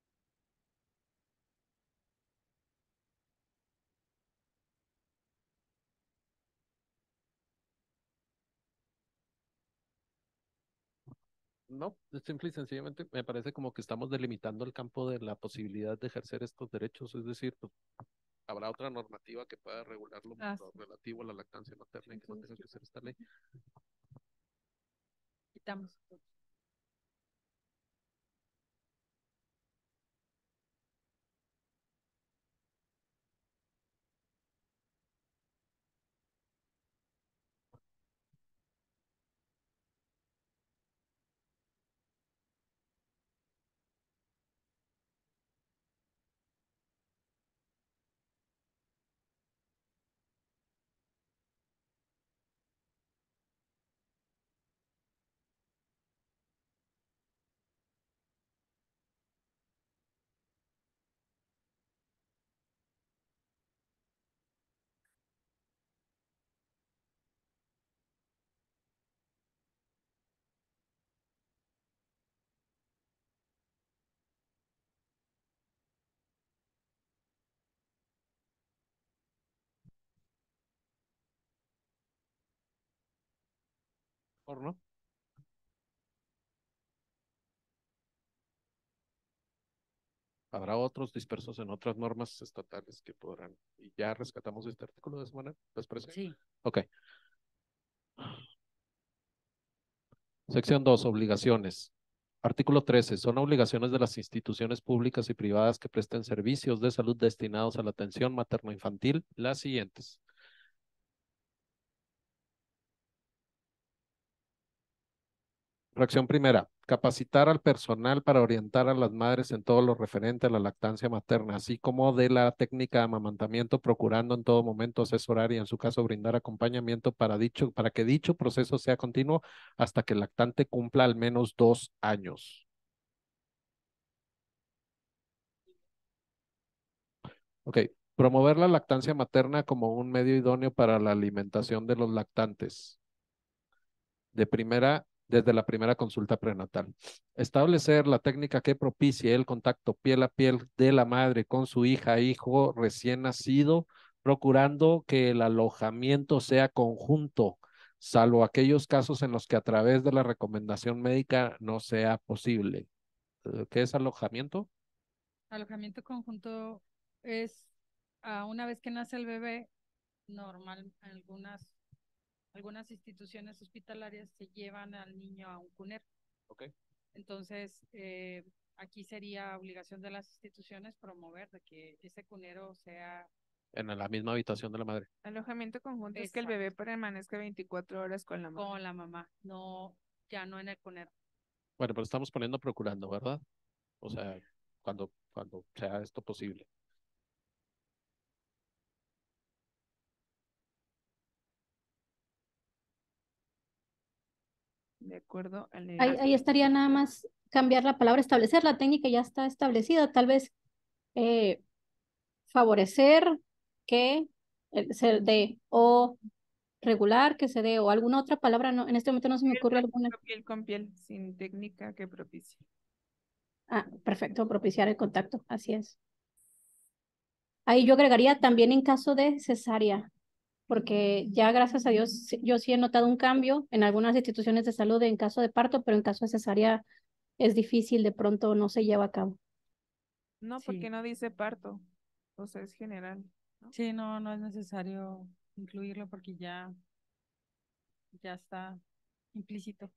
No, simple y sencillamente me parece como que estamos delimitando el campo de la posibilidad de ejercer estos derechos, es decir, pues, habrá otra normativa que pueda regular lo, Ah, lo sí. relativo a la lactancia materna y que no tenga que ser esta ley. Quitamos. ¿Por no? Habrá otros dispersos en otras normas estatales que podrán, y ya rescatamos este artículo de esa manera, ¿les parece? Sí. Ok. Sección dos, obligaciones. Artículo trece. Son obligaciones de las instituciones públicas y privadas que presten servicios de salud destinados a la atención materno-infantil las siguientes. Fracción primera, capacitar al personal para orientar a las madres en todo lo referente a la lactancia materna, así como de la técnica de amamantamiento, procurando en todo momento asesorar y en su caso brindar acompañamiento para, dicho, para que dicho proceso sea continuo hasta que el lactante cumpla al menos dos años. Ok, promover la lactancia materna como un medio idóneo para la alimentación de los lactantes. De primera, desde la primera consulta prenatal. Establecer la técnica que propicie el contacto piel a piel de la madre con su hija, hijo recién nacido, procurando que el alojamiento sea conjunto, salvo aquellos casos en los que a través de la recomendación médica no sea posible. ¿Qué es alojamiento? Alojamiento conjunto es a una vez que nace el bebé, normal, algunas, algunas instituciones hospitalarias se llevan al niño a un cunero. Okay. Entonces, eh, aquí sería obligación de las instituciones promover de que ese cunero sea en la misma habitación de la madre. Alojamiento conjunto es que el Exacto. bebé permanezca veinticuatro horas con la mamá. con la mamá, no, ya no en el cunero. Bueno, pero estamos poniendo procurando, ¿verdad? O sea, cuando, cuando sea esto posible. De acuerdo al Ahí, ahí estaría nada más cambiar la palabra establecer, la técnica ya está establecida, tal vez eh, favorecer que el- se dé o regular que se dé o alguna otra palabra, no, en este momento no se me Piel ocurre con- alguna. piel con piel, sin técnica que propicie. Ah, perfecto, propiciar el contacto, así es. Ahí yo agregaría también en caso de cesárea, porque ya gracias a Dios sí- yo sí he notado un cambio en algunas instituciones de salud en caso de parto, pero en caso de cesárea es difícil, de pronto no se lleva a cabo. No, Sí. porque no dice parto. O sea, es general. ¿no? Sí, no, no es necesario incluirlo porque ya, ya está implícito.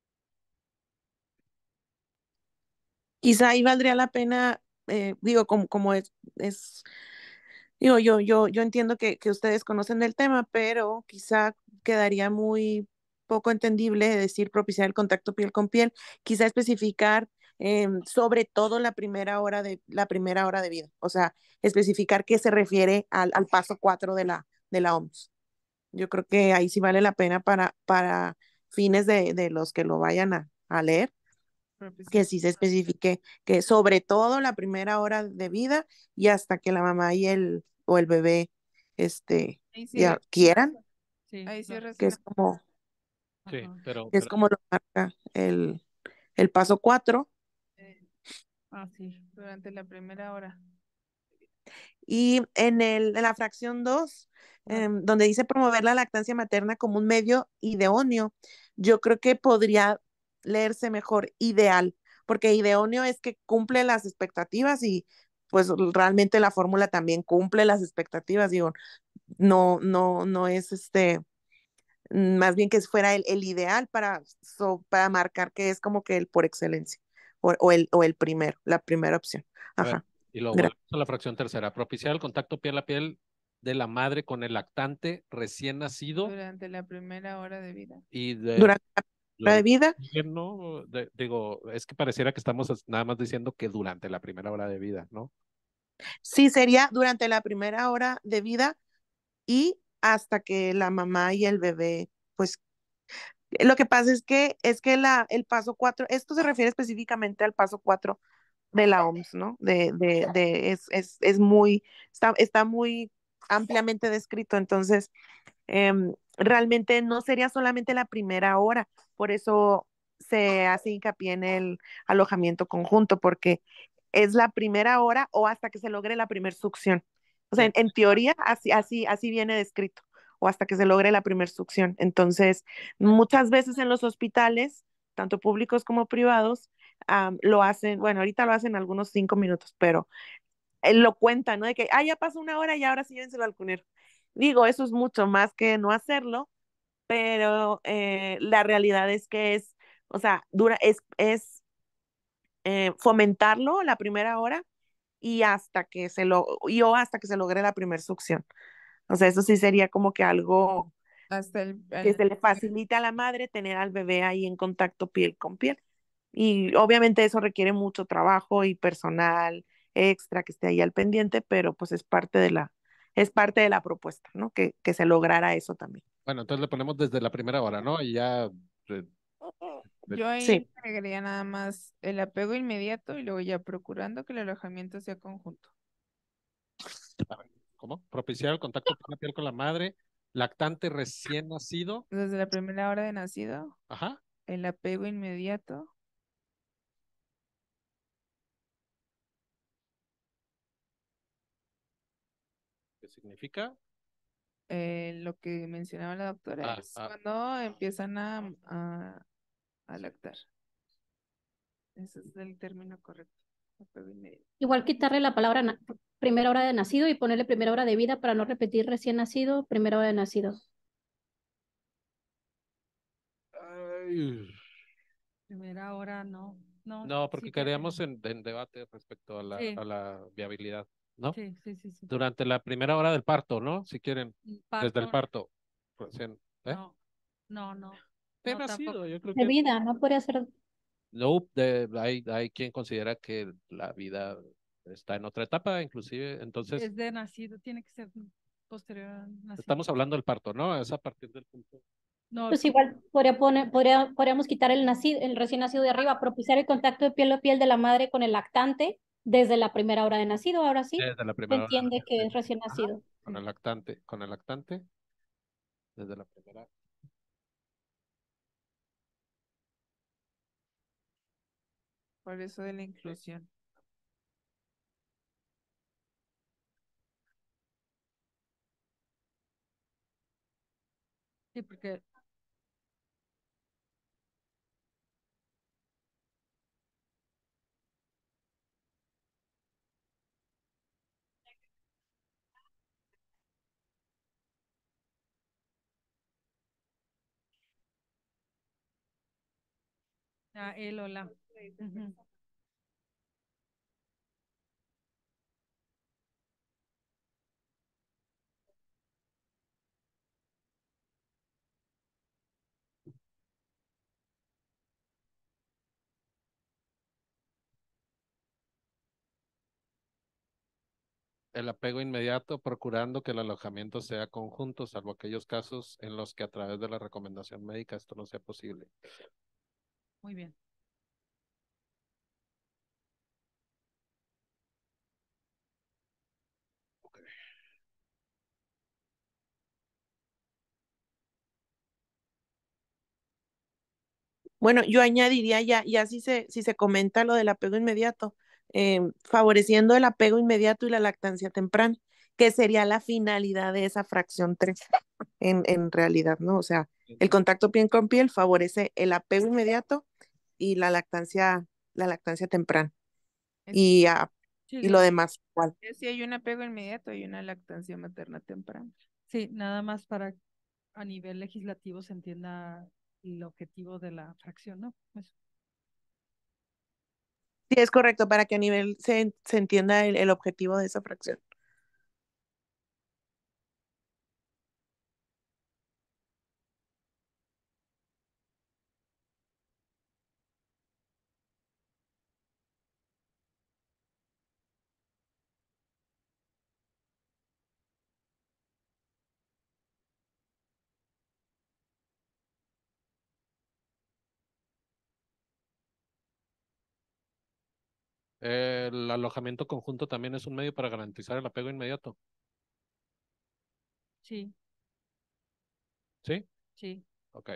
Quizá ahí valdría la pena, eh, digo, como, como es, es, digo, yo, yo, yo entiendo que, que ustedes conocen del tema, pero quizá quedaría muy poco entendible decir propiciar el contacto piel con piel, quizá especificar eh, sobre todo la primera hora de, la primera hora de vida, o sea, especificar qué se refiere al, al paso cuatro de la, de la O M S. Yo creo que ahí sí vale la pena para, para fines de, de los que lo vayan a, a leer, Propiciar. que sí se especifique que sobre todo la primera hora de vida y hasta que la mamá y el o el bebé este Ahí sí, ya re- quieran, Sí, ahí sí claro. que es resuena. como Sí, Ajá. pero, que es pero como lo marca el, el paso cuatro. eh, Ah, sí. durante la primera hora. Y en, el, en la fracción dos, Ah, em, donde dice promover la lactancia materna como un medio idóneo, yo creo que podría leerse mejor ideal, porque idóneo es que cumple las expectativas y pues realmente la fórmula también cumple las expectativas, digo, no, no, no es este, más bien que fuera el, el ideal para, so, para marcar que es como que el por excelencia, o, o, el, o el primero, la primera opción. a ver, Ajá. y luego Gracias. volvemos a la fracción tercera, propiciar el contacto piel a piel de la madre con el lactante recién nacido Durante la primera hora de vida. y de Durante la lo de vida, ¿no? De- digo, es que pareciera que estamos as- nada más diciendo que durante la primera hora de vida, ¿no? sí sería durante la primera hora de vida y hasta que la mamá y el bebé, pues lo que pasa es que es que la, el paso cuatro, esto se refiere específicamente al paso cuatro de la O M S, ¿no? De, de, de es, es, es muy, está, está muy ampliamente descrito, entonces em, realmente no sería solamente la primera hora, por eso se hace hincapié en el alojamiento conjunto, porque es la primera hora o hasta que se logre la primer succión. O sea, Sí. en, en teoría así, así, así viene descrito, o hasta que se logre la primer succión. Entonces, muchas veces en los hospitales, tanto públicos como privados, um, lo hacen, bueno, ahorita lo hacen algunos cinco minutos, pero eh, lo cuentan, ¿no? De que, ah, ya pasó una hora y ahora sí llévenselo al cunero. Digo, eso es mucho más que no hacerlo, pero eh, la realidad es que es, o sea, dura, es, es eh, fomentarlo la primera hora y hasta que se lo, y o hasta que se logre la primera succión. O sea, eso sí sería como que algo Hasta el, que el- se le facilite a la madre tener al bebé ahí en contacto piel con piel. Y obviamente eso requiere mucho trabajo y personal extra que esté ahí al pendiente, pero pues es parte de la, es parte de la propuesta, ¿no? Que, que se lograra eso también. Bueno, entonces le ponemos desde la primera hora, ¿no? Y ya, eh, eh, yo Sí, ahí agregaría nada más el apego inmediato y luego ya procurando que el alojamiento sea conjunto. a ver, ¿cómo? Propiciar el contacto piel a piel con la madre, lactante recién nacido, Desde la primera hora de nacido, ajá, el apego inmediato, ¿qué significa? eh, lo que mencionaba la doctora Ah, es ah, cuando empiezan a, a, a lactar. Ese es el término correcto. Apego inmediato. Igual quitarle la palabra na- primera hora de nacido y ponerle primera hora de vida para no repetir recién nacido, primera hora de nacido. ay, Primera hora, no. No, no, sí porque que. quedaríamos en, en debate respecto a la, Sí, a la viabilidad, ¿no? sí, sí, sí, sí. Durante la primera hora del parto, ¿no? Si quieren, desde el Parto, parto, recién, ¿eh? no, no, no, He no, tampoco. nacido, yo creo De que vida, no podría ser. no, de, hay, hay quien considera que la vida está en otra etapa, inclusive, entonces Es de nacido, tiene que ser posterior al nacido. estamos hablando del parto, ¿no? Es a partir del punto. No, Pues sí, igual podría poner, podría, podríamos quitar el nacido, el recién nacido de arriba, propiciar el contacto de piel a piel de la madre con el lactante desde la primera hora de nacido. Ahora sí, Desde la se primera hora, entiende que de- es recién ajá, nacido. con sí. el lactante, con el lactante. desde la primera. Por eso de la inclusión. Sí, porque ah, él o la. Ujú. El apego inmediato, procurando que el alojamiento sea conjunto, salvo aquellos casos en los que a través de la recomendación médica esto no sea posible. Muy bien. Bueno, yo añadiría ya, ya si se, si se comenta lo del apego inmediato, eh, favoreciendo el apego inmediato y la lactancia temprana, que sería la finalidad de esa fracción tres en, en realidad, ¿no? O sea, el contacto piel con piel favorece el apego inmediato y la lactancia, la lactancia temprana. Es, Y, ah, Sí, y lo lo- demás, igual. es si hay un apego inmediato y una lactancia materna temprana. sí, nada más para a nivel legislativo se entienda el objetivo de la fracción, ¿no? Pues, Sí, es correcto, para que a nivel se, se entienda el, el objetivo de esa fracción. El alojamiento conjunto también es un medio para garantizar el apego inmediato. sí, ¿Sí? sí. Ok.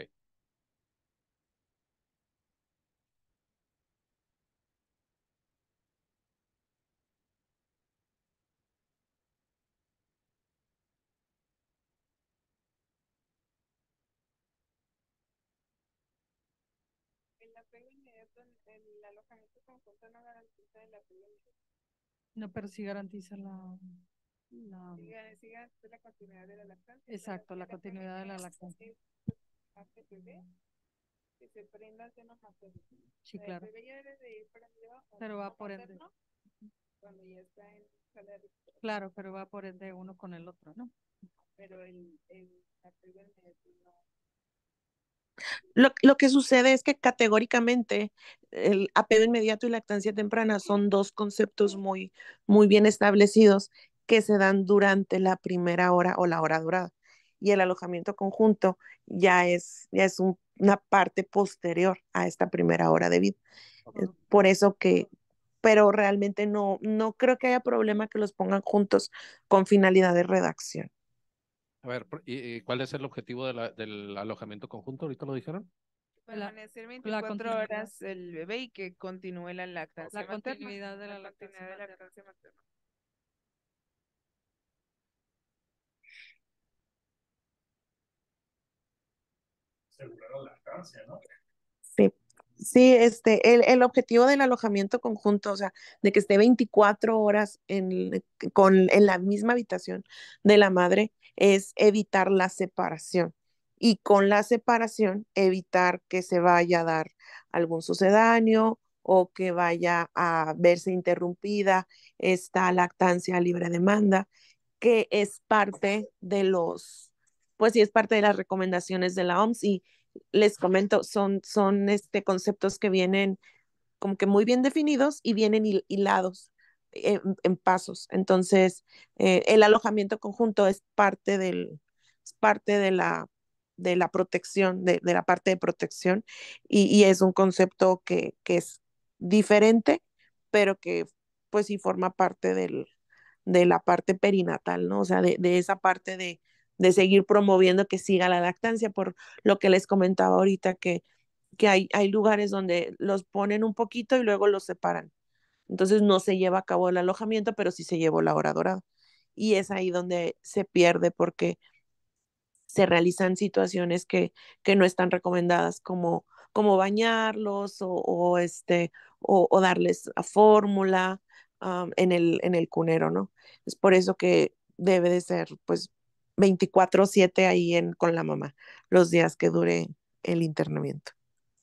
El apego inmediato, el alojamiento conjunto no garantiza el apego inmediato. No, pero sí garantiza la, la Siga, siga la continuidad de la lactancia. exacto, la El apego continuidad de la inmediato lactancia. es hace bebé que se prenda al seno materno. Sí, El claro. bebé ya debe de ir prendido al Pero va seno por ende. materno cuando ya está en sala de recuperación. Claro, pero va por ende uno con el otro, ¿no? Pero el, el apego inmediato no. Lo, lo que sucede es que categóricamente el apego inmediato y lactancia temprana son dos conceptos muy, muy bien establecidos que se dan durante la primera hora o la hora dorada. Y el alojamiento conjunto ya es, ya es un, una parte posterior a esta primera hora de vida. Es por eso que, pero realmente no, no creo que haya problema que los pongan juntos con finalidad de redacción. A ver, ¿y, y cuál es el objetivo de la- del alojamiento conjunto? ¿Ahorita lo dijeron? Permanecer la veinticuatro continuidad. horas el bebé y que continúe la lactancia La materna. continuidad de la La lactancia continuidad de la materna. lactancia materna. Asegurar la lactancia, ¿no? Sí, sí, este, el, el objetivo del alojamiento conjunto, o sea, de que esté veinticuatro horas en, con, en la misma habitación de la madre, es evitar la separación. Y con la separación, evitar que se vaya a dar algún sucedáneo o que vaya a verse interrumpida esta lactancia a libre demanda, que es parte de los, pues sí, es parte de las recomendaciones de la O M S y les comento, son, son este, conceptos que vienen como que muy bien definidos y vienen hilados en, en pasos. Entonces, eh, el alojamiento conjunto es parte, del, es parte de, la, de la protección, de, de la parte de protección, y, y es un concepto que, que, es diferente, pero que pues sí forma parte del, de la parte perinatal, ¿no? O sea, de, de esa parte de de seguir promoviendo que siga la lactancia, por lo que les comentaba ahorita, que, que hay, hay lugares donde los ponen un poquito y luego los separan. Entonces no se lleva a cabo el alojamiento, pero sí se llevó la hora dorada. Y es ahí donde se pierde porque se realizan situaciones que, que no están recomendadas, como, como bañarlos o, o este, o, o darles a fórmula um, en el, en el cunero, ¿no? Es por eso que debe de ser, pues, veinticuatro siete ahí en, con la mamá, los días que dure el internamiento.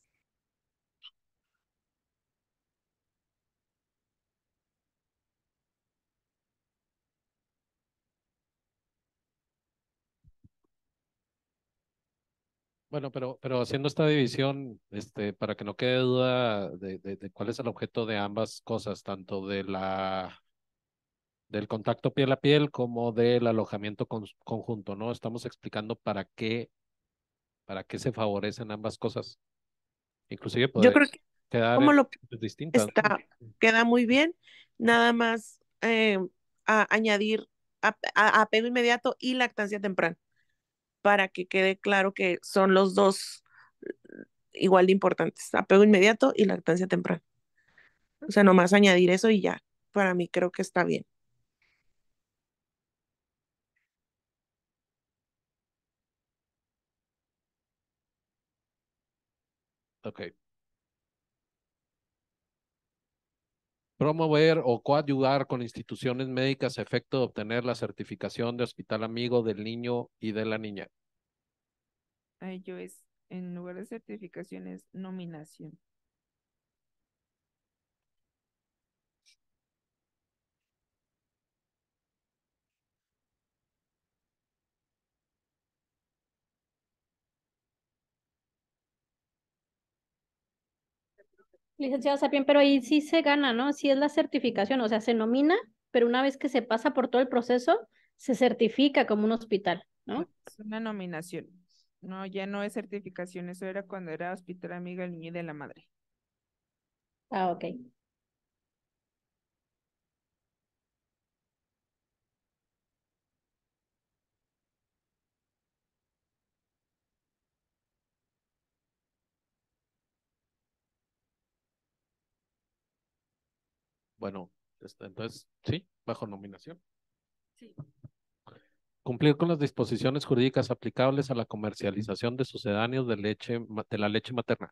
Bueno, pero, pero haciendo esta división, este, para que no quede duda de, de, de cuál es el objeto de ambas cosas, tanto de la, del contacto piel a piel como del alojamiento con- conjunto, ¿no? Estamos explicando para qué, para qué se favorecen ambas cosas. Inclusive Yo puede creo que quedar como en lo distintas, ¿no? está, queda muy bien, nada más eh, a, añadir a- a- apego inmediato y lactancia temprana, para que quede claro que son los dos igual de importantes, apego inmediato y lactancia temprana. O sea, nomás añadir eso y ya, para mí creo que está bien. Ok. Promover o coadyuvar con instituciones médicas a efecto de obtener la certificación de hospital amigo del niño y de la niña. A ello es, en lugar de certificaciones, nominación. Licenciado Sapien, pero ahí sí se gana, ¿no? Sí es la certificación, o sea, se nomina, pero una vez que se pasa por todo el proceso, se certifica como un hospital, No, ¿no? es una nominación. No, ya no es certificación, eso era cuando era hospital amigo del niño y de la madre. Ah, ok. Bueno, este, entonces, sí, bajo nominación. Sí. Cumplir con las disposiciones jurídicas aplicables a la comercialización de sucedáneos de leche, ma- de la leche materna.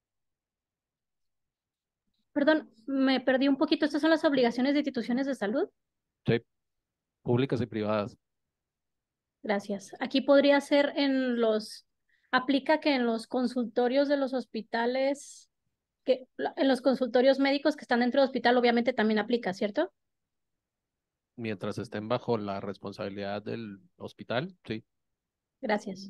Perdón, me perdí un poquito. ¿Estas son las obligaciones de instituciones de salud? Sí, públicas y privadas. Gracias. Aquí podría ser en los, aplica que en los consultorios de los hospitales, que la- en los consultorios médicos que están dentro del hospital, obviamente también aplica, ¿cierto? Mientras estén bajo la responsabilidad del hospital, sí. Gracias.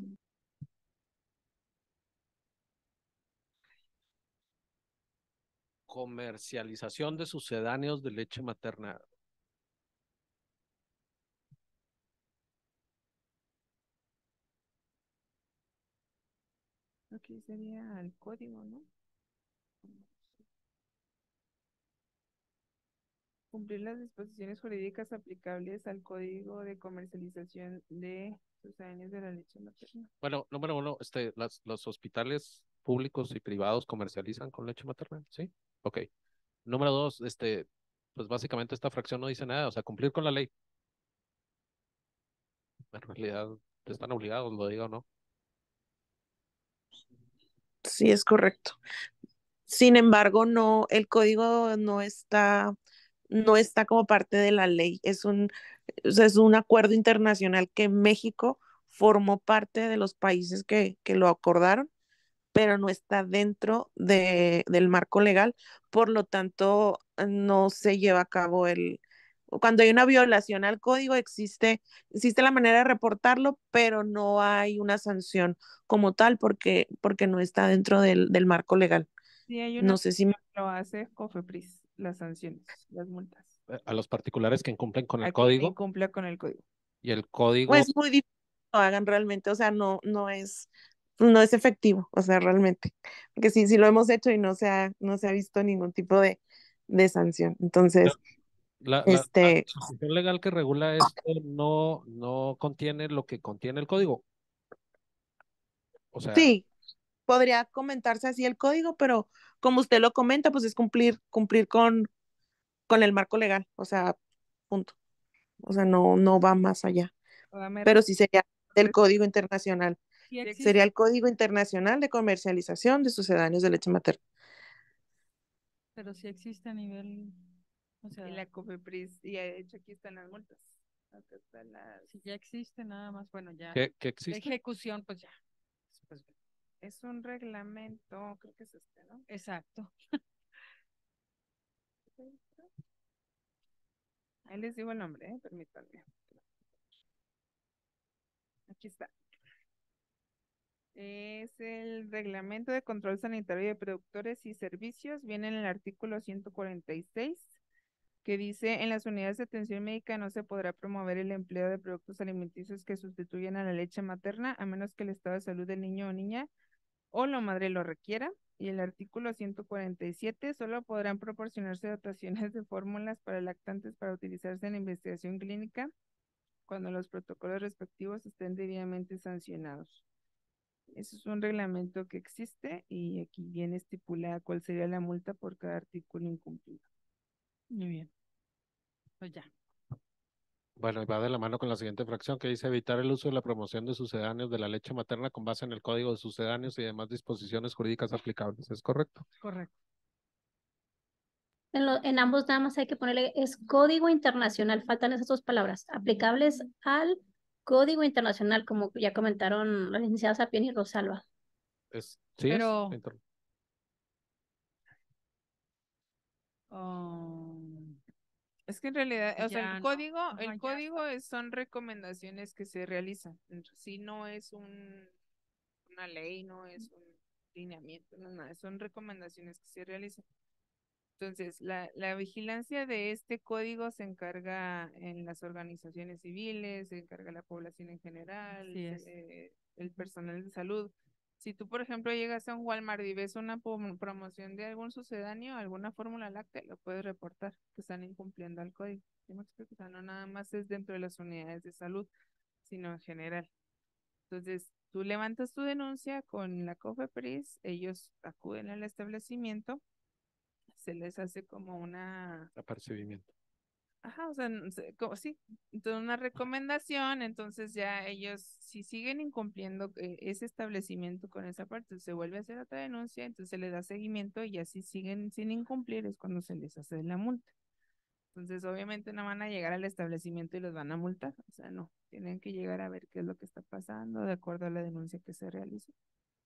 Comercialización de sucedáneos de leche materna. Aquí sería el código, ¿no? Cumplir las disposiciones jurídicas aplicables al código de comercialización de sucedáneos de la leche materna. Bueno, número uno, este, las, los hospitales públicos y privados comercializan con leche materna, ¿sí? Ok. Número dos, este, pues básicamente esta fracción no dice nada, o sea, cumplir con la ley. En realidad, están obligados, lo diga o no. Sí, es correcto. Sin embargo, no, el código no está, no está como parte de la ley. Es un, o sea, es un acuerdo internacional que México formó parte de los países que, que lo acordaron, pero no está dentro de, del marco legal, por lo tanto, no se lleva a cabo el... Cuando hay una violación al código, existe, existe la manera de reportarlo, pero no hay una sanción como tal porque, porque no está dentro del, del marco legal. Sí, hay una No sé si me... que lo hace COFEPRIS, las sanciones, las multas, Eh, A los particulares que incumplen con el a quien código incumpla con el código. y el código, Es muy difícil que lo hagan realmente, o sea, no, no es, no es efectivo, o sea, realmente. Porque sí, sí lo hemos hecho y no se ha, no se ha visto ningún tipo de, de sanción. Entonces, La, la, la Este, disposición legal que regula esto no, no contiene lo que contiene el código. O sea, sí, podría comentarse así el código, pero como usted lo comenta, pues es cumplir, cumplir con, con el marco legal, o sea, punto. O sea, no, no va más allá. O sea, me Pero refiero sí sería el Código Internacional. Sí existe, Sería el Código Internacional de Comercialización de Sucedáneos de Leche Materna. pero sí existe a nivel, o y sea, la COFEPRIS, y de hecho aquí están las multas. Acá están las... si ya existe nada más, bueno, ya. ¿qué, qué La existe? ejecución, pues ya. Pues, Es un reglamento, creo que es este, ¿no? exacto. Ahí les digo el nombre, ¿eh? Permítanme. Aquí está. Es el Reglamento de Control Sanitario de Productores y Servicios. Viene en el artículo ciento cuarenta y seis, que dice, en las unidades de atención médica no se podrá promover el empleo de productos alimenticios que sustituyan a la leche materna, a menos que el estado de salud del niño o niña o la madre lo requiera. Y el artículo ciento cuarenta y siete, solo podrán proporcionarse dotaciones de fórmulas para lactantes para utilizarse en investigación clínica cuando los protocolos respectivos estén debidamente sancionados. Eso es un reglamento que existe y aquí viene estipulada cuál sería la multa por cada artículo incumplido. Muy bien. Pues ya. Bueno, y va de la mano con la siguiente fracción que dice evitar el uso de la promoción de sucedáneos de la leche materna con base en el Código de Sucedáneos y demás disposiciones jurídicas aplicables. ¿Es correcto? Correcto. En, lo- en ambos nada más hay que ponerle, es código internacional, faltan esas dos palabras, aplicables al código internacional, como ya comentaron las licenciadas Sapien y Rosalba. Es, ¿sí es? Pero, Inter- um, Es que en realidad, o sea, el ya no. código, Ajá, el ya código es, son recomendaciones que se realizan. Sí, no es un, una ley, no es un lineamiento, no, nada, son recomendaciones que se realizan. Entonces, la, la vigilancia de este código se encarga en las organizaciones civiles, se encarga la población en general, Así es. se- el personal de salud. Si tú, por ejemplo, llegas a un Walmart y ves una pom- promoción de algún sucedáneo, alguna fórmula láctea, lo puedes reportar que están incumpliendo el código. ¿Sí me explico? O sea, no nada más es dentro de las unidades de salud, sino en general. Entonces, tú levantas tu denuncia con la COFEPRIS, ellos acuden al establecimiento, se les hace como una, apercibimiento. ajá, o sea, n- se- como, sí, entonces una recomendación, entonces ya ellos, si siguen incumpliendo eh, ese establecimiento con esa parte, se vuelve a hacer otra denuncia, entonces se les da seguimiento y así siguen sin incumplir, es cuando se les hace la multa. Entonces, obviamente no van a llegar al establecimiento y los van a multar, o sea, no, tienen que llegar a ver qué es lo que está pasando de acuerdo a la denuncia que se realizó.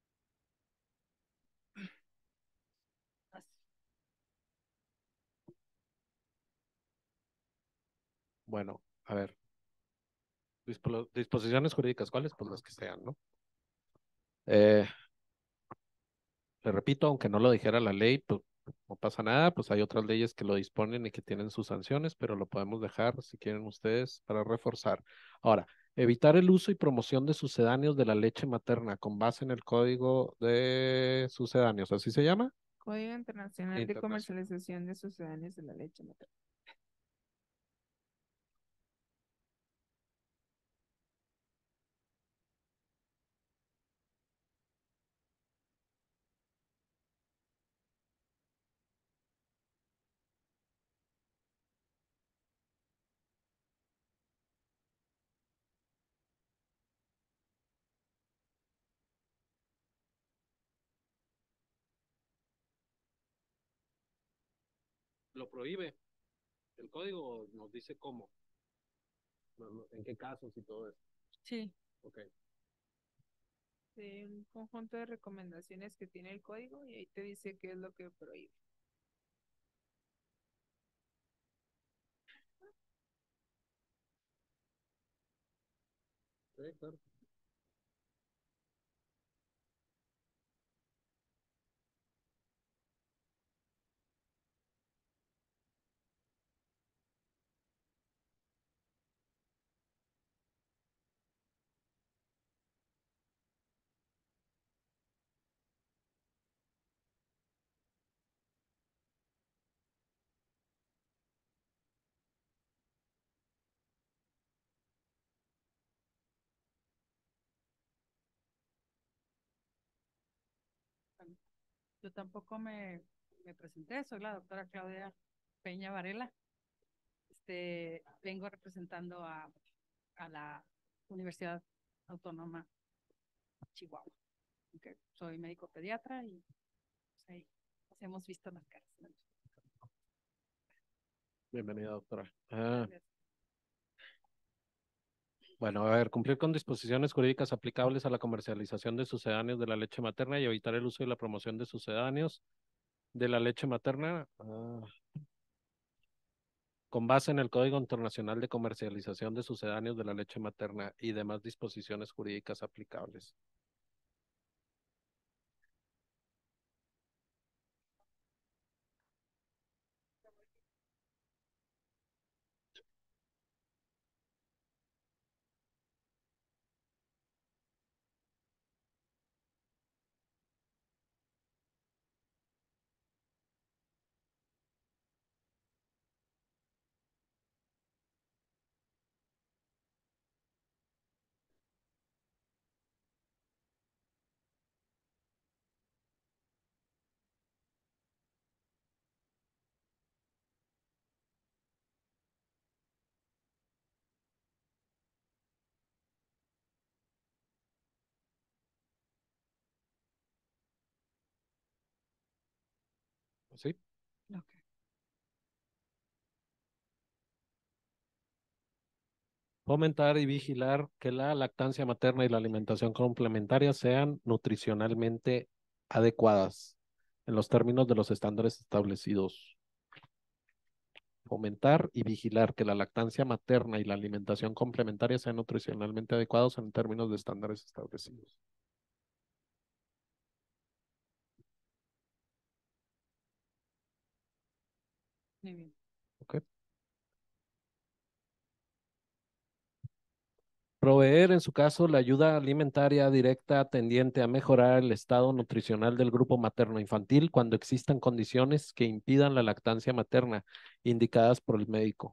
Bueno, a ver. Dispo- disposiciones jurídicas, ¿cuáles? Pues las que sean, ¿no? Eh, Le repito, aunque no lo dijera la ley, pues no pasa nada, pues hay otras leyes que lo disponen y que tienen sus sanciones, pero lo podemos dejar si quieren ustedes para reforzar. Ahora, evitar el uso y promoción de sucedáneos de la leche materna con base en el Código de Sucedáneos, ¿así se llama? Código Internacional de Internacional. Comercialización de Sucedáneos de la Leche Materna. Lo prohíbe. El código nos dice cómo, no- no- en qué casos y todo eso. Sí. Ok. Sí, un conjunto de recomendaciones que tiene el código y ahí te dice qué es lo que prohíbe. Sí, claro. yo tampoco me, me presenté, soy la doctora Claudia Peña Varela. Este, vengo representando a, a la Universidad Autónoma Chihuahua. Okay. Soy médico pediatra y pues, ahí nos hemos visto las caras. Bienvenida, doctora. Ah, bueno, a ver, cumplir con disposiciones jurídicas aplicables a la comercialización de sucedáneos de la leche materna y evitar el uso y la promoción de sucedáneos de la leche materna. Ah, con base en el Código Internacional de Comercialización de Sucedáneos de la Leche Materna y demás disposiciones jurídicas aplicables. ¿Sí? Okay. Fomentar y vigilar que la lactancia materna y la alimentación complementaria sean nutricionalmente adecuadas en los términos de los estándares establecidos. Fomentar y vigilar que la lactancia materna y la alimentación complementaria sean nutricionalmente adecuados en términos de estándares establecidos. Muy bien. Okay. Proveer, en su caso, la ayuda alimentaria directa tendiente a mejorar el estado nutricional del grupo materno-infantil cuando existan condiciones que impidan la lactancia materna indicadas por el médico.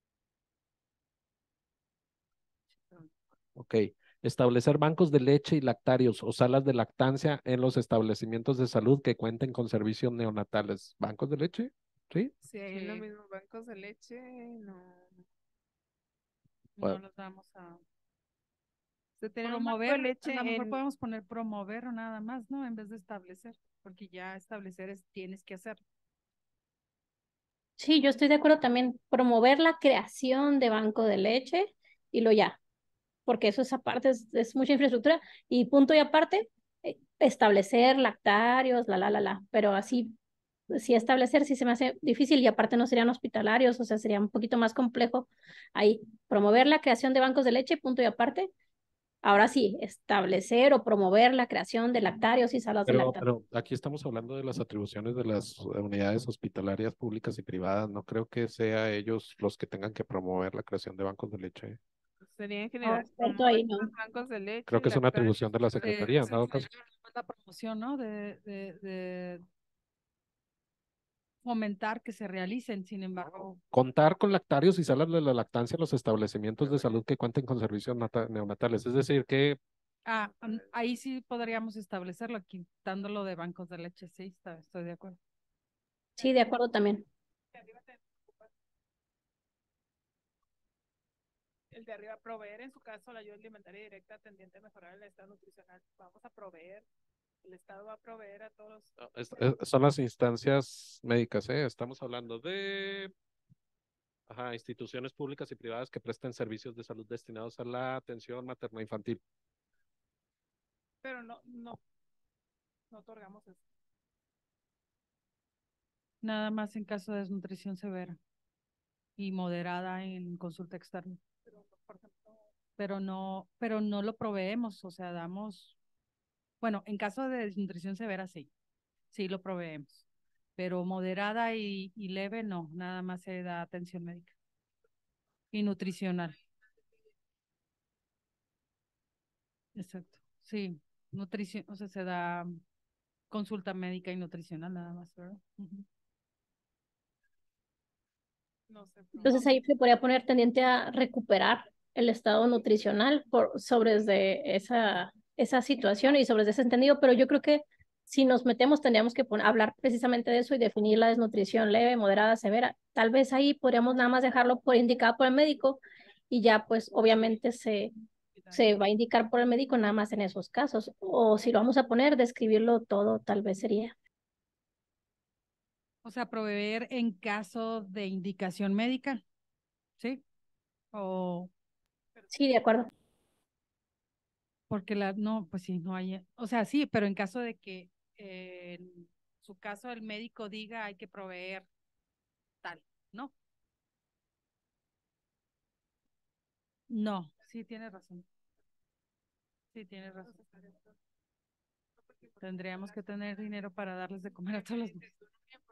Ok. Establecer bancos de leche y lactarios o salas de lactancia en los establecimientos de salud que cuenten con servicios neonatales. ¿Bancos de leche? ¿Sí? Sí, hay Sí. los mismos bancos de leche, no. No Bueno. los vamos a Se tener un banco de promover. leche A lo mejor en- podemos poner promover o nada más, ¿no? En vez de establecer, porque ya establecer es tienes que hacer. Sí, yo estoy de acuerdo también, promover la creación de banco de leche y lo ya, porque eso es aparte, es, es mucha infraestructura y punto y aparte, eh, establecer lactarios, la, la, la, la, pero así, sí establecer sí se me hace difícil y aparte no serían hospitalarios, o sea, sería un poquito más complejo ahí, promover la creación de bancos de leche, punto y aparte. Ahora sí, establecer o promover la creación de lactarios y salas de Pero, lactancia. pero aquí estamos hablando de las atribuciones de las unidades hospitalarias públicas y privadas. No creo que sea ellos los que tengan que promover la creación de bancos de leche. sería en No, general experto promover ahí, no. los bancos de leche, Creo que es una lactarios, atribución de la Eh, Secretaría, en se- dado se- caso. la promoción, ¿no? De, de, de fomentar que se realicen, sin embargo. Contar con lactarios y salas de la lactancia en los establecimientos de salud que cuenten con servicios nata- neonatales. Es decir, que Ah, an- ahí sí podríamos establecerlo, quitándolo de bancos de leche, sí, está- estoy de acuerdo. Sí, de acuerdo también. El de arriba, proveer en su caso la ayuda alimentaria directa tendiente a mejorar el estado nutricional. Vamos a proveer, el Estado va a proveer a todos. no, es- es- son las instancias médicas, ¿eh? Estamos hablando de ajá, instituciones públicas y privadas que presten servicios de salud destinados a la atención materna infantil. Pero no, no, no otorgamos eso. Nada más en caso de desnutrición severa y moderada en consulta externa. Pero, por ejemplo, Pero no, pero no lo proveemos, o sea, damos, bueno, en caso de desnutrición severa sí, sí lo proveemos, pero moderada y, y leve no, nada más se da atención médica y nutricional. Exacto, sí, nutrición, o sea, se da consulta médica y nutricional nada más, ¿verdad? Ujú. no sé. Entonces ahí se podría poner tendiente a recuperar el estado nutricional por, sobre de esa, esa situación y sobre ese entendido, pero yo creo que si nos metemos tendríamos que poner, hablar precisamente de eso y definir la desnutrición leve, moderada, severa. Tal vez ahí podríamos nada más dejarlo por indicado por el médico y ya pues obviamente se, se va a indicar por el médico nada más en esos casos. O si lo vamos a poner, describirlo todo tal vez sería. O sea, proveer en caso de indicación médica, ¿sí? O Sí, de acuerdo. porque la, no, pues sí, no hay, o sea, sí, pero en caso de que eh, en su caso el médico diga hay que proveer tal, ¿no? No, sí, tiene razón. Sí, tiene razón. Tendríamos que tener dinero para darles de comer a todos los niños.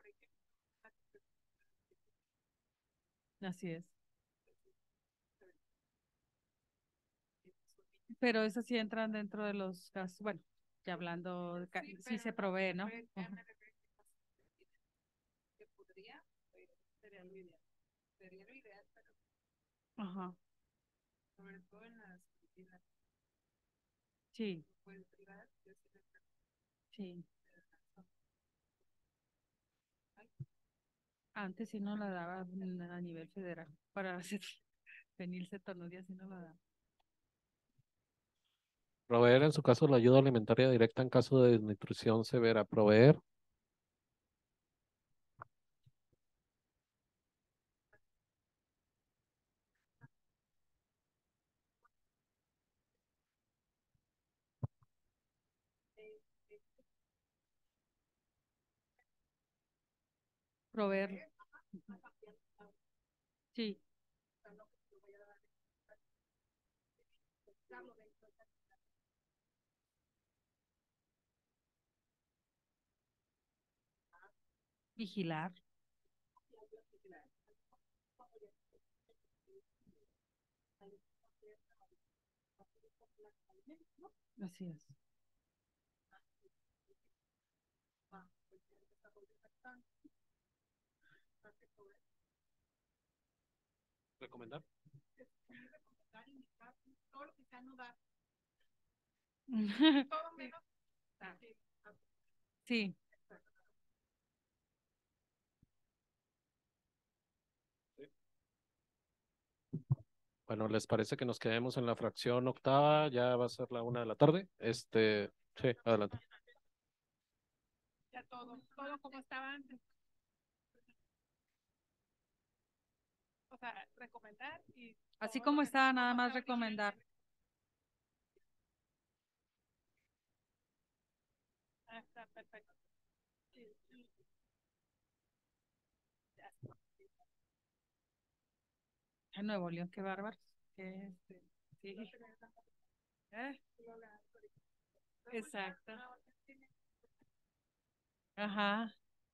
Así es. Pero esas sí entran dentro de los casos, bueno, ya hablando, de ca- sí se provee, ¿no? Ajá. Ajá. Sí. Sí. Antes sí no la daba mm, a nivel federal para hacer fenilcetonuria, sí no la daba. Proveer en su caso la ayuda alimentaria directa en caso de desnutrición severa. Proveer. Proveer. Sí. Vigilar. Así es. Recomendar. Sí. Bueno, ¿les parece que nos quedemos en la fracción octava? Ya va a ser la una de la tarde. Este, sí, adelante. Ya todo, todo como estaba antes. O sea, recomendar y Así todo como lo que- está, nada como más estaba recomendar. Ah, está perfecto. Sí, sí. Ya está. En Nuevo León, qué bárbaros. Qué, este, sí. ¿Eh? Exacto. Ajá.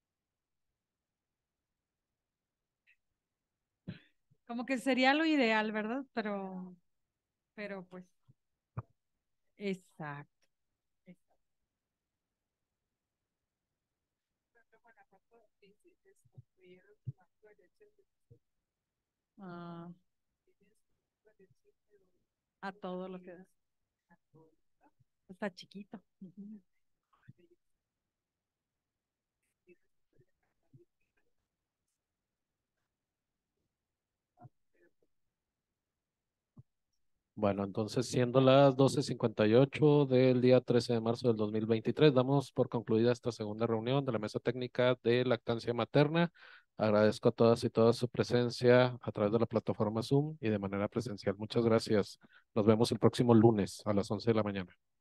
Como que sería lo ideal, ¿verdad? Pero, pero pues, exacto. exacto. Ah, a todo lo que da. Está chiquito. Ujú. Bueno, entonces siendo las doce cincuenta y ocho del día trece de marzo del dos mil veintitrés, damos por concluida esta segunda reunión de la mesa técnica de lactancia materna. Agradezco a todas y todas su presencia a través de la plataforma Zoom y de manera presencial. Muchas gracias. Nos vemos el próximo lunes a las once de la mañana.